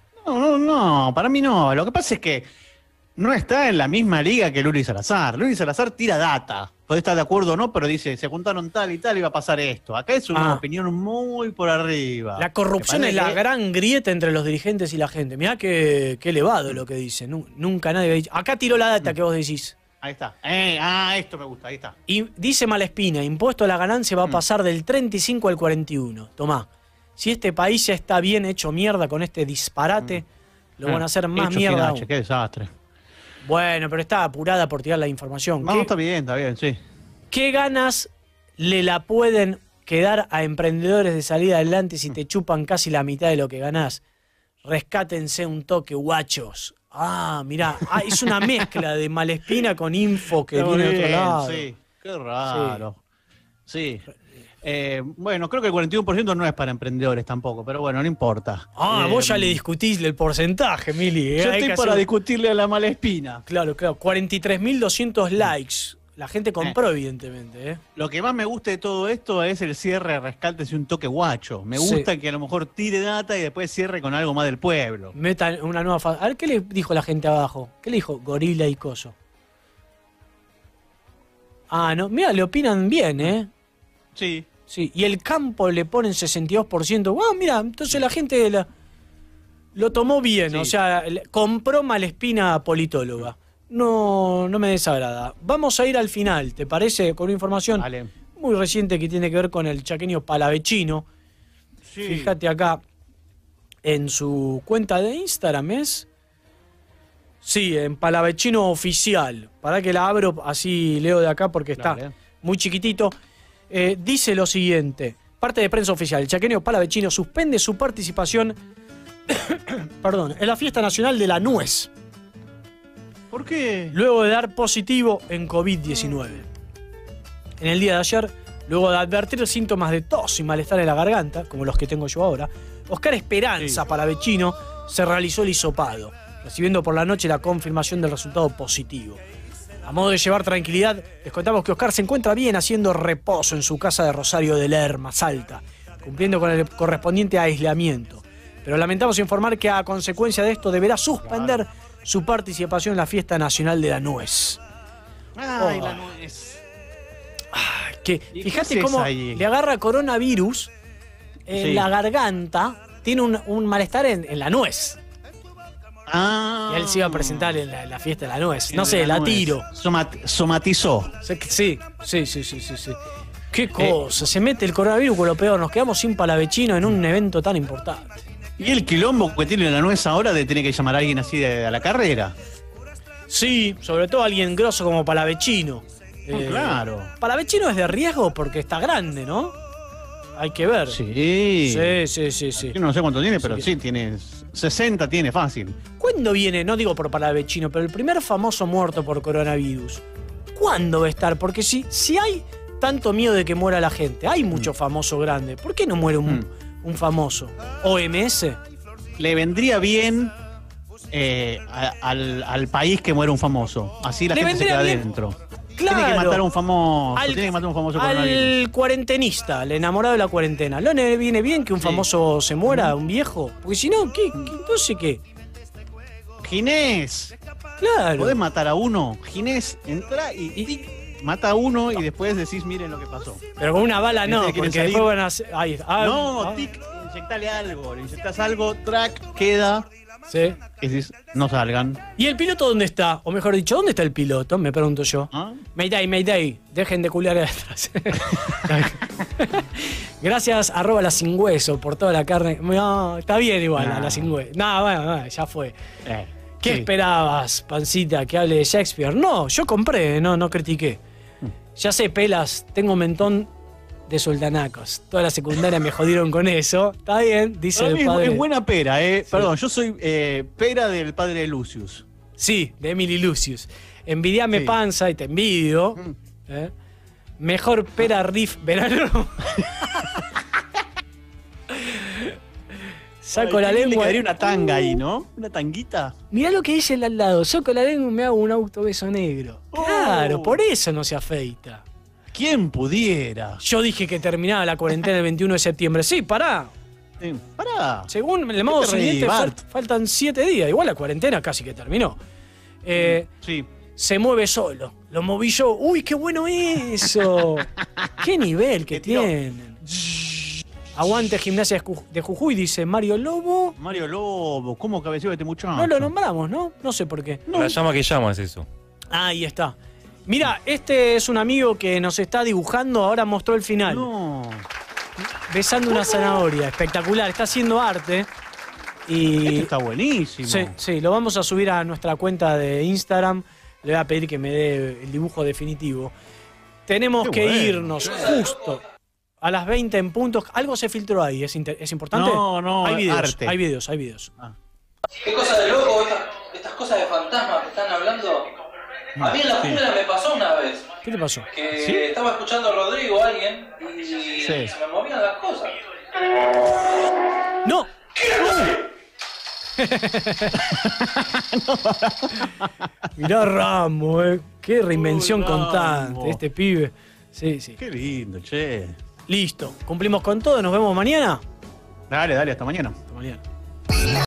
No, para mí no. Lo que pasa es que no está en la misma liga que Luli Salazar. Luli Salazar tira data. Podés estar de acuerdo o no, pero dice, se juntaron tal y tal y va a pasar esto. Acá es una opinión muy por arriba. La corrupción es la gran grieta entre los dirigentes y la gente. Mirá qué elevado lo que dice. Nunca nadie había dicho. Acá tiró la data que vos decís. Ahí está. Esto me gusta, ahí está. Y dice Malespina, impuesto a la ganancia va a pasar del 35 al 41. Tomá, si este país ya está bien hecho mierda con este disparate, lo van a hacer más mierda aún. Qué desastre. Bueno, pero está apurada por tirar la información. No, está bien, sí. ¿Qué ganas le la pueden quedar a emprendedores de salir adelante si te chupan casi la mitad de lo que ganás? Rescátense un toque, guachos. Mirá, es una mezcla de Malespina con info que viene de otro lado. Sí, qué raro. Sí. Bueno, creo que el 41% no es para emprendedores tampoco, pero bueno, no importa. Vos ya le discutís el porcentaje, Mili. Yo estoy para discutirle a la Malespina. Claro. 43.200 likes. La gente compró, evidentemente. Lo que más me gusta de todo esto es el cierre, rescátese un toque guacho. Me gusta que a lo mejor tire data y después cierre con algo más del pueblo. Metan una nueva fase. A ver, ¿qué le dijo la gente abajo? ¿Qué le dijo? Gorila y coso. No, mira, le opinan bien, ¿eh? Sí. Y el campo le ponen 62%. Mira, entonces la gente lo tomó bien. O sea, compró Malespina politóloga. No me desagrada. Vamos a ir al final, ¿te parece? Con una información muy reciente que tiene que ver con el chaqueño Palavecino. Sí. Fíjate acá, en su cuenta de Instagram es... Sí, en Palavecino Oficial. Para que la abro, así leo de acá porque está muy chiquitito. Dice lo siguiente, parte de prensa oficial, el chaqueño Palavecino suspende su participación perdón, en la fiesta nacional de la nuez. ¿Por qué? Luego de dar positivo en COVID-19. En el día de ayer, luego de advertir síntomas de tos y malestar en la garganta, como los que tengo yo ahora, Oscar Esperanza Palavecino se realizó el hisopado, recibiendo por la noche la confirmación del resultado positivo. A modo de llevar tranquilidad, les contamos que Oscar se encuentra bien haciendo reposo en su casa de Rosario de Lerma, Salta, cumpliendo con el correspondiente aislamiento. Pero lamentamos informar que a consecuencia de esto deberá suspender su participación en la fiesta nacional de la nuez. Ay, la nuez. Fíjate cómo le agarra coronavirus en la garganta, tiene un malestar en la nuez. Y él se iba a presentar en la fiesta de la nuez. No sé, la tiro. Somatizó. Sí. Qué cosa, se mete el coronavirus con lo peor. Nos quedamos sin Palavecino en un evento tan importante. Y el quilombo que tiene la nuez ahora de tener que llamar a alguien así a la carrera. Sí, sobre todo alguien grosso como Palavecino. Claro. Palavecino es de riesgo porque está grande, ¿no? Hay que ver. Sí. Sí. Yo no sé cuánto tiene, pero sí, tiene 60, tiene fácil. ¿Cuándo viene? No digo por Palavecino, pero el primer famoso muerto por coronavirus. ¿Cuándo va a estar? Porque si hay tanto miedo de que muera la gente, hay mucho famoso grande, ¿por qué no muere un famoso? ¿OMS? Le vendría bien al país que muera un famoso. Así la gente se queda adentro. Claro. Tiene que matar a un famoso. Al cuarentenista, al enamorado de la cuarentena. ¿No le viene bien que un famoso se muera, un viejo? Porque si no, entonces qué? Ginés. Claro. Podés matar a uno. Ginés, entra y mata a uno y después decís, miren lo que pasó. Pero con una bala no, porque después van a hacer... Inyectale algo. Le inyectás algo, track, queda. Sí. Y decís, no salgan. ¿Y el piloto dónde está? O mejor dicho, ¿dónde está el piloto? Me pregunto yo. Mayday. Dejen de culiar atrás. Gracias, @ la sin hueso, por toda la carne. No, está bien igual, a la sin hueso. No, bueno, ya fue. ¿Qué esperabas, pancita, que hable de Shakespeare? No, yo compré, no critiqué. Ya sé, pelas, tengo un mentón de soldanacos. Toda la secundaria me jodieron con eso. Está bien, dice el padre. Es buena pera, Sí. Perdón, yo soy pera del padre de Lucius. Sí, de Emily Lucius. Envidiame panza y te envidio. Mejor pera riff verano. Saco la lengua. Le una tanga ahí, ¿no? Una tanguita. Mirá lo que dice el al lado. Saco la lengua y me hago un autobeso negro. Claro, por eso no se afeita. ¿Quién pudiera? Yo dije que terminaba la cuarentena el 21 de septiembre. Sí, pará. Pará. Según el modo siguiente, faltan 7 días. Igual la cuarentena casi que terminó. Se mueve solo. Lo moví yo. ¡Uy, qué bueno eso! ¡Qué nivel que tienen! Aguante Gimnasia de Jujuy, dice Mario Lobo. Mario Lobo, ¿cómo cabeció este muchacho? No lo nombramos, ¿no? No sé por qué. La llama que llama es eso. Ahí está. Mira, este es un amigo que nos está dibujando, ahora mostró el final. No. Besando una zanahoria, espectacular, está haciendo arte. Y este está buenísimo. Sí, lo vamos a subir a nuestra cuenta de Instagram. Le voy a pedir que me dé el dibujo definitivo. Tenemos que irnos justo a las 20 en puntos. Algo se filtró ahí, ¿es importante? No, hay videos, arte. Hay videos. ¿Qué cosa de loco? Estas cosas de fantasmas que están hablando. A mí en la jungla me pasó una vez. ¿Qué te pasó? Que estaba escuchando a Rodrigo, alguien, y se me movían las cosas. ¡No! Mirá Ramo, qué reinvención constante este pibe. Sí. Qué lindo, che. Listo, cumplimos con todo, nos vemos mañana. Dale, hasta mañana. Hasta mañana.